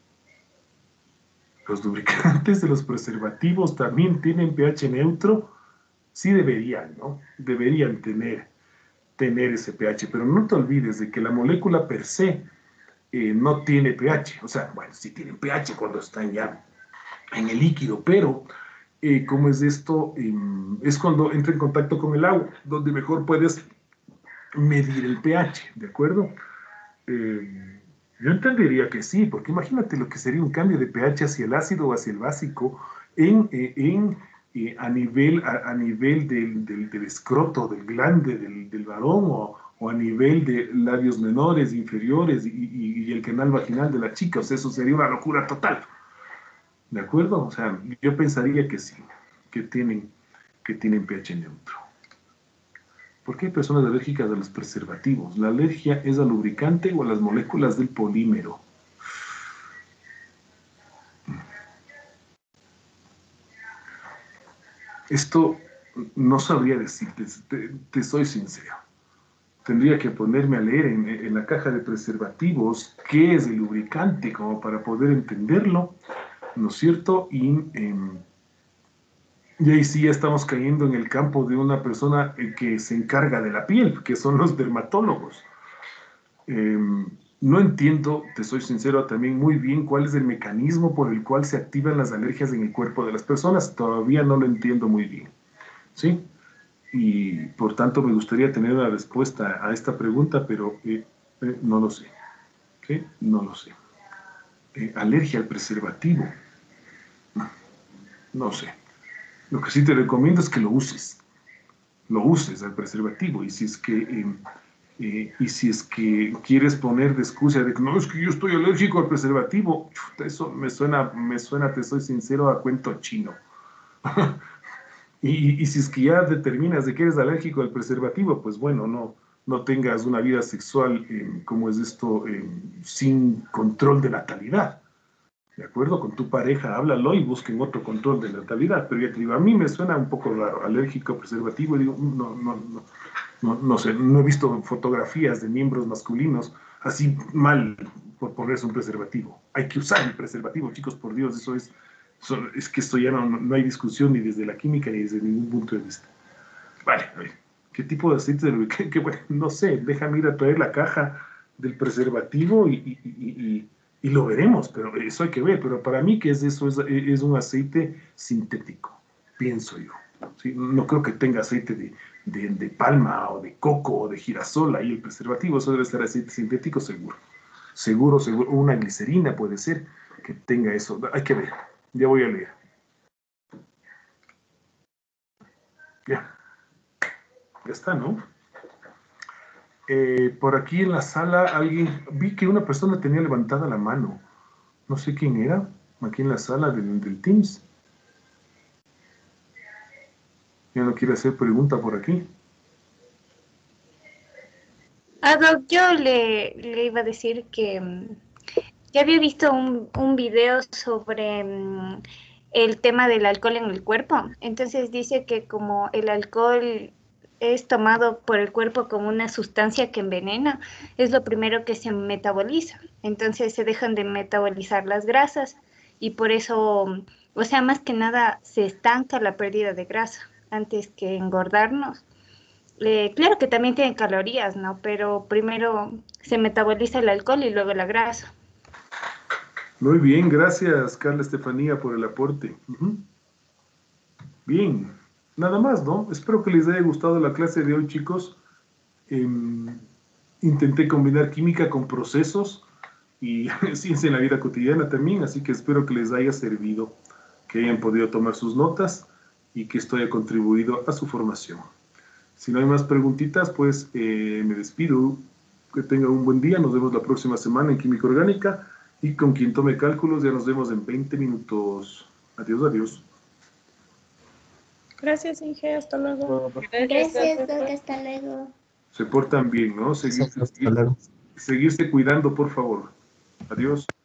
los lubricantes de los preservativos también tienen pH neutro. Sí deberían, ¿no? Deberían tener ese pH, pero no te olvides de que la molécula per se no tiene pH. O sea, bueno, sí tienen pH cuando están ya en el líquido, pero ¿cómo es esto? Es cuando entra en contacto con el agua, donde mejor puedes medir el pH, ¿de acuerdo? Yo entendería que sí, porque imagínate lo que sería un cambio de pH hacia el ácido o hacia el básico a nivel del escroto, del glande del varón o a nivel de labios menores, inferiores y el canal vaginal de la chica. O sea, eso sería una locura total. ¿De acuerdo? O sea, yo pensaría que sí, que tienen pH neutro. ¿Por qué hay personas alérgicas a los preservativos? ¿La alergia es al lubricante o a las moléculas del polímero? Esto no sabría decirte, te soy sincero. Tendría que ponerme a leer en la caja de preservativos qué es el lubricante como para poder entenderlo, ¿no es cierto? Y ahí sí ya estamos cayendo en el campo de una persona que se encarga de la piel, que son los dermatólogos. No entiendo, te soy sincero, también muy bien cuál es el mecanismo por el cual se activan las alergias en el cuerpo de las personas. Todavía no lo entiendo muy bien, ¿sí? Y por tanto me gustaría tener una respuesta a esta pregunta, pero no lo sé, ¿ok? No lo sé. Alergia al preservativo, no sé. Lo que sí te recomiendo es que lo uses al preservativo, y si es que quieres poner de excusa de que no, es que yo estoy alérgico al preservativo, eso me suena, te soy sincero, a cuento chino. Y si es que ya determinas de que eres alérgico al preservativo, pues bueno, no tengas una vida sexual, como es esto, sin control de natalidad. ¿De acuerdo? Con tu pareja, háblalo y busquen otro control de natalidad. Pero ya te digo, a mí me suena un poco raro, alérgico al preservativo, y digo, no sé, no he visto fotografías de miembros masculinos así mal por ponerse un preservativo. Hay que usar el preservativo, chicos, por Dios, es que esto ya no hay discusión ni desde la química ni desde ningún punto de vista. Vale, a ver, ¿qué tipo de aceite de lubricante? Bueno, no sé, déjame ir a traer la caja del preservativo y lo veremos, pero eso hay que ver. Pero para mí, ¿qué es eso? Es un aceite sintético, pienso yo. ¿Sí? No creo que tenga aceite de palma o de coco o de girasol ahí el preservativo. Eso debe ser aceite sintético seguro. Seguro, seguro. Una glicerina puede ser que tenga eso. Hay que ver. Ya voy a leer. Ya. Ya está, ¿no? Por aquí en la sala vi que una persona tenía levantada la mano. No sé quién era. Aquí en la sala del Teams. Ya no quiere hacer pregunta por aquí. Doc, yo le iba a decir que ya había visto un video sobre el tema del alcohol en el cuerpo. Entonces dice que como el alcohol es tomado por el cuerpo como una sustancia que envenena, es lo primero que se metaboliza. Entonces se dejan de metabolizar las grasas y por eso, o sea, más que nada se estanca la pérdida de grasa antes que engordarnos. Claro que también tienen calorías, ¿no? Pero primero se metaboliza el alcohol y luego la grasa. Muy bien, gracias Carla Estefanía por el aporte. Bien, nada más, ¿no? Espero que les haya gustado la clase de hoy, chicos. Intenté combinar química con procesos y ciencia en la vida cotidiana también, así que espero que les haya servido, que hayan podido tomar sus notas y que esto haya contribuido a su formación. Si no hay más preguntitas, pues me despido. Que tengan un buen día. Nos vemos la próxima semana en Química Orgánica. Y con quien tome cálculos, ya nos vemos en 20 minutos. Adiós, adiós. Gracias, Inge. Hasta luego. Gracias, Doc, doctor. hasta luego. Se portan bien, ¿no? Hasta luego. Seguirse cuidando, por favor. Adiós.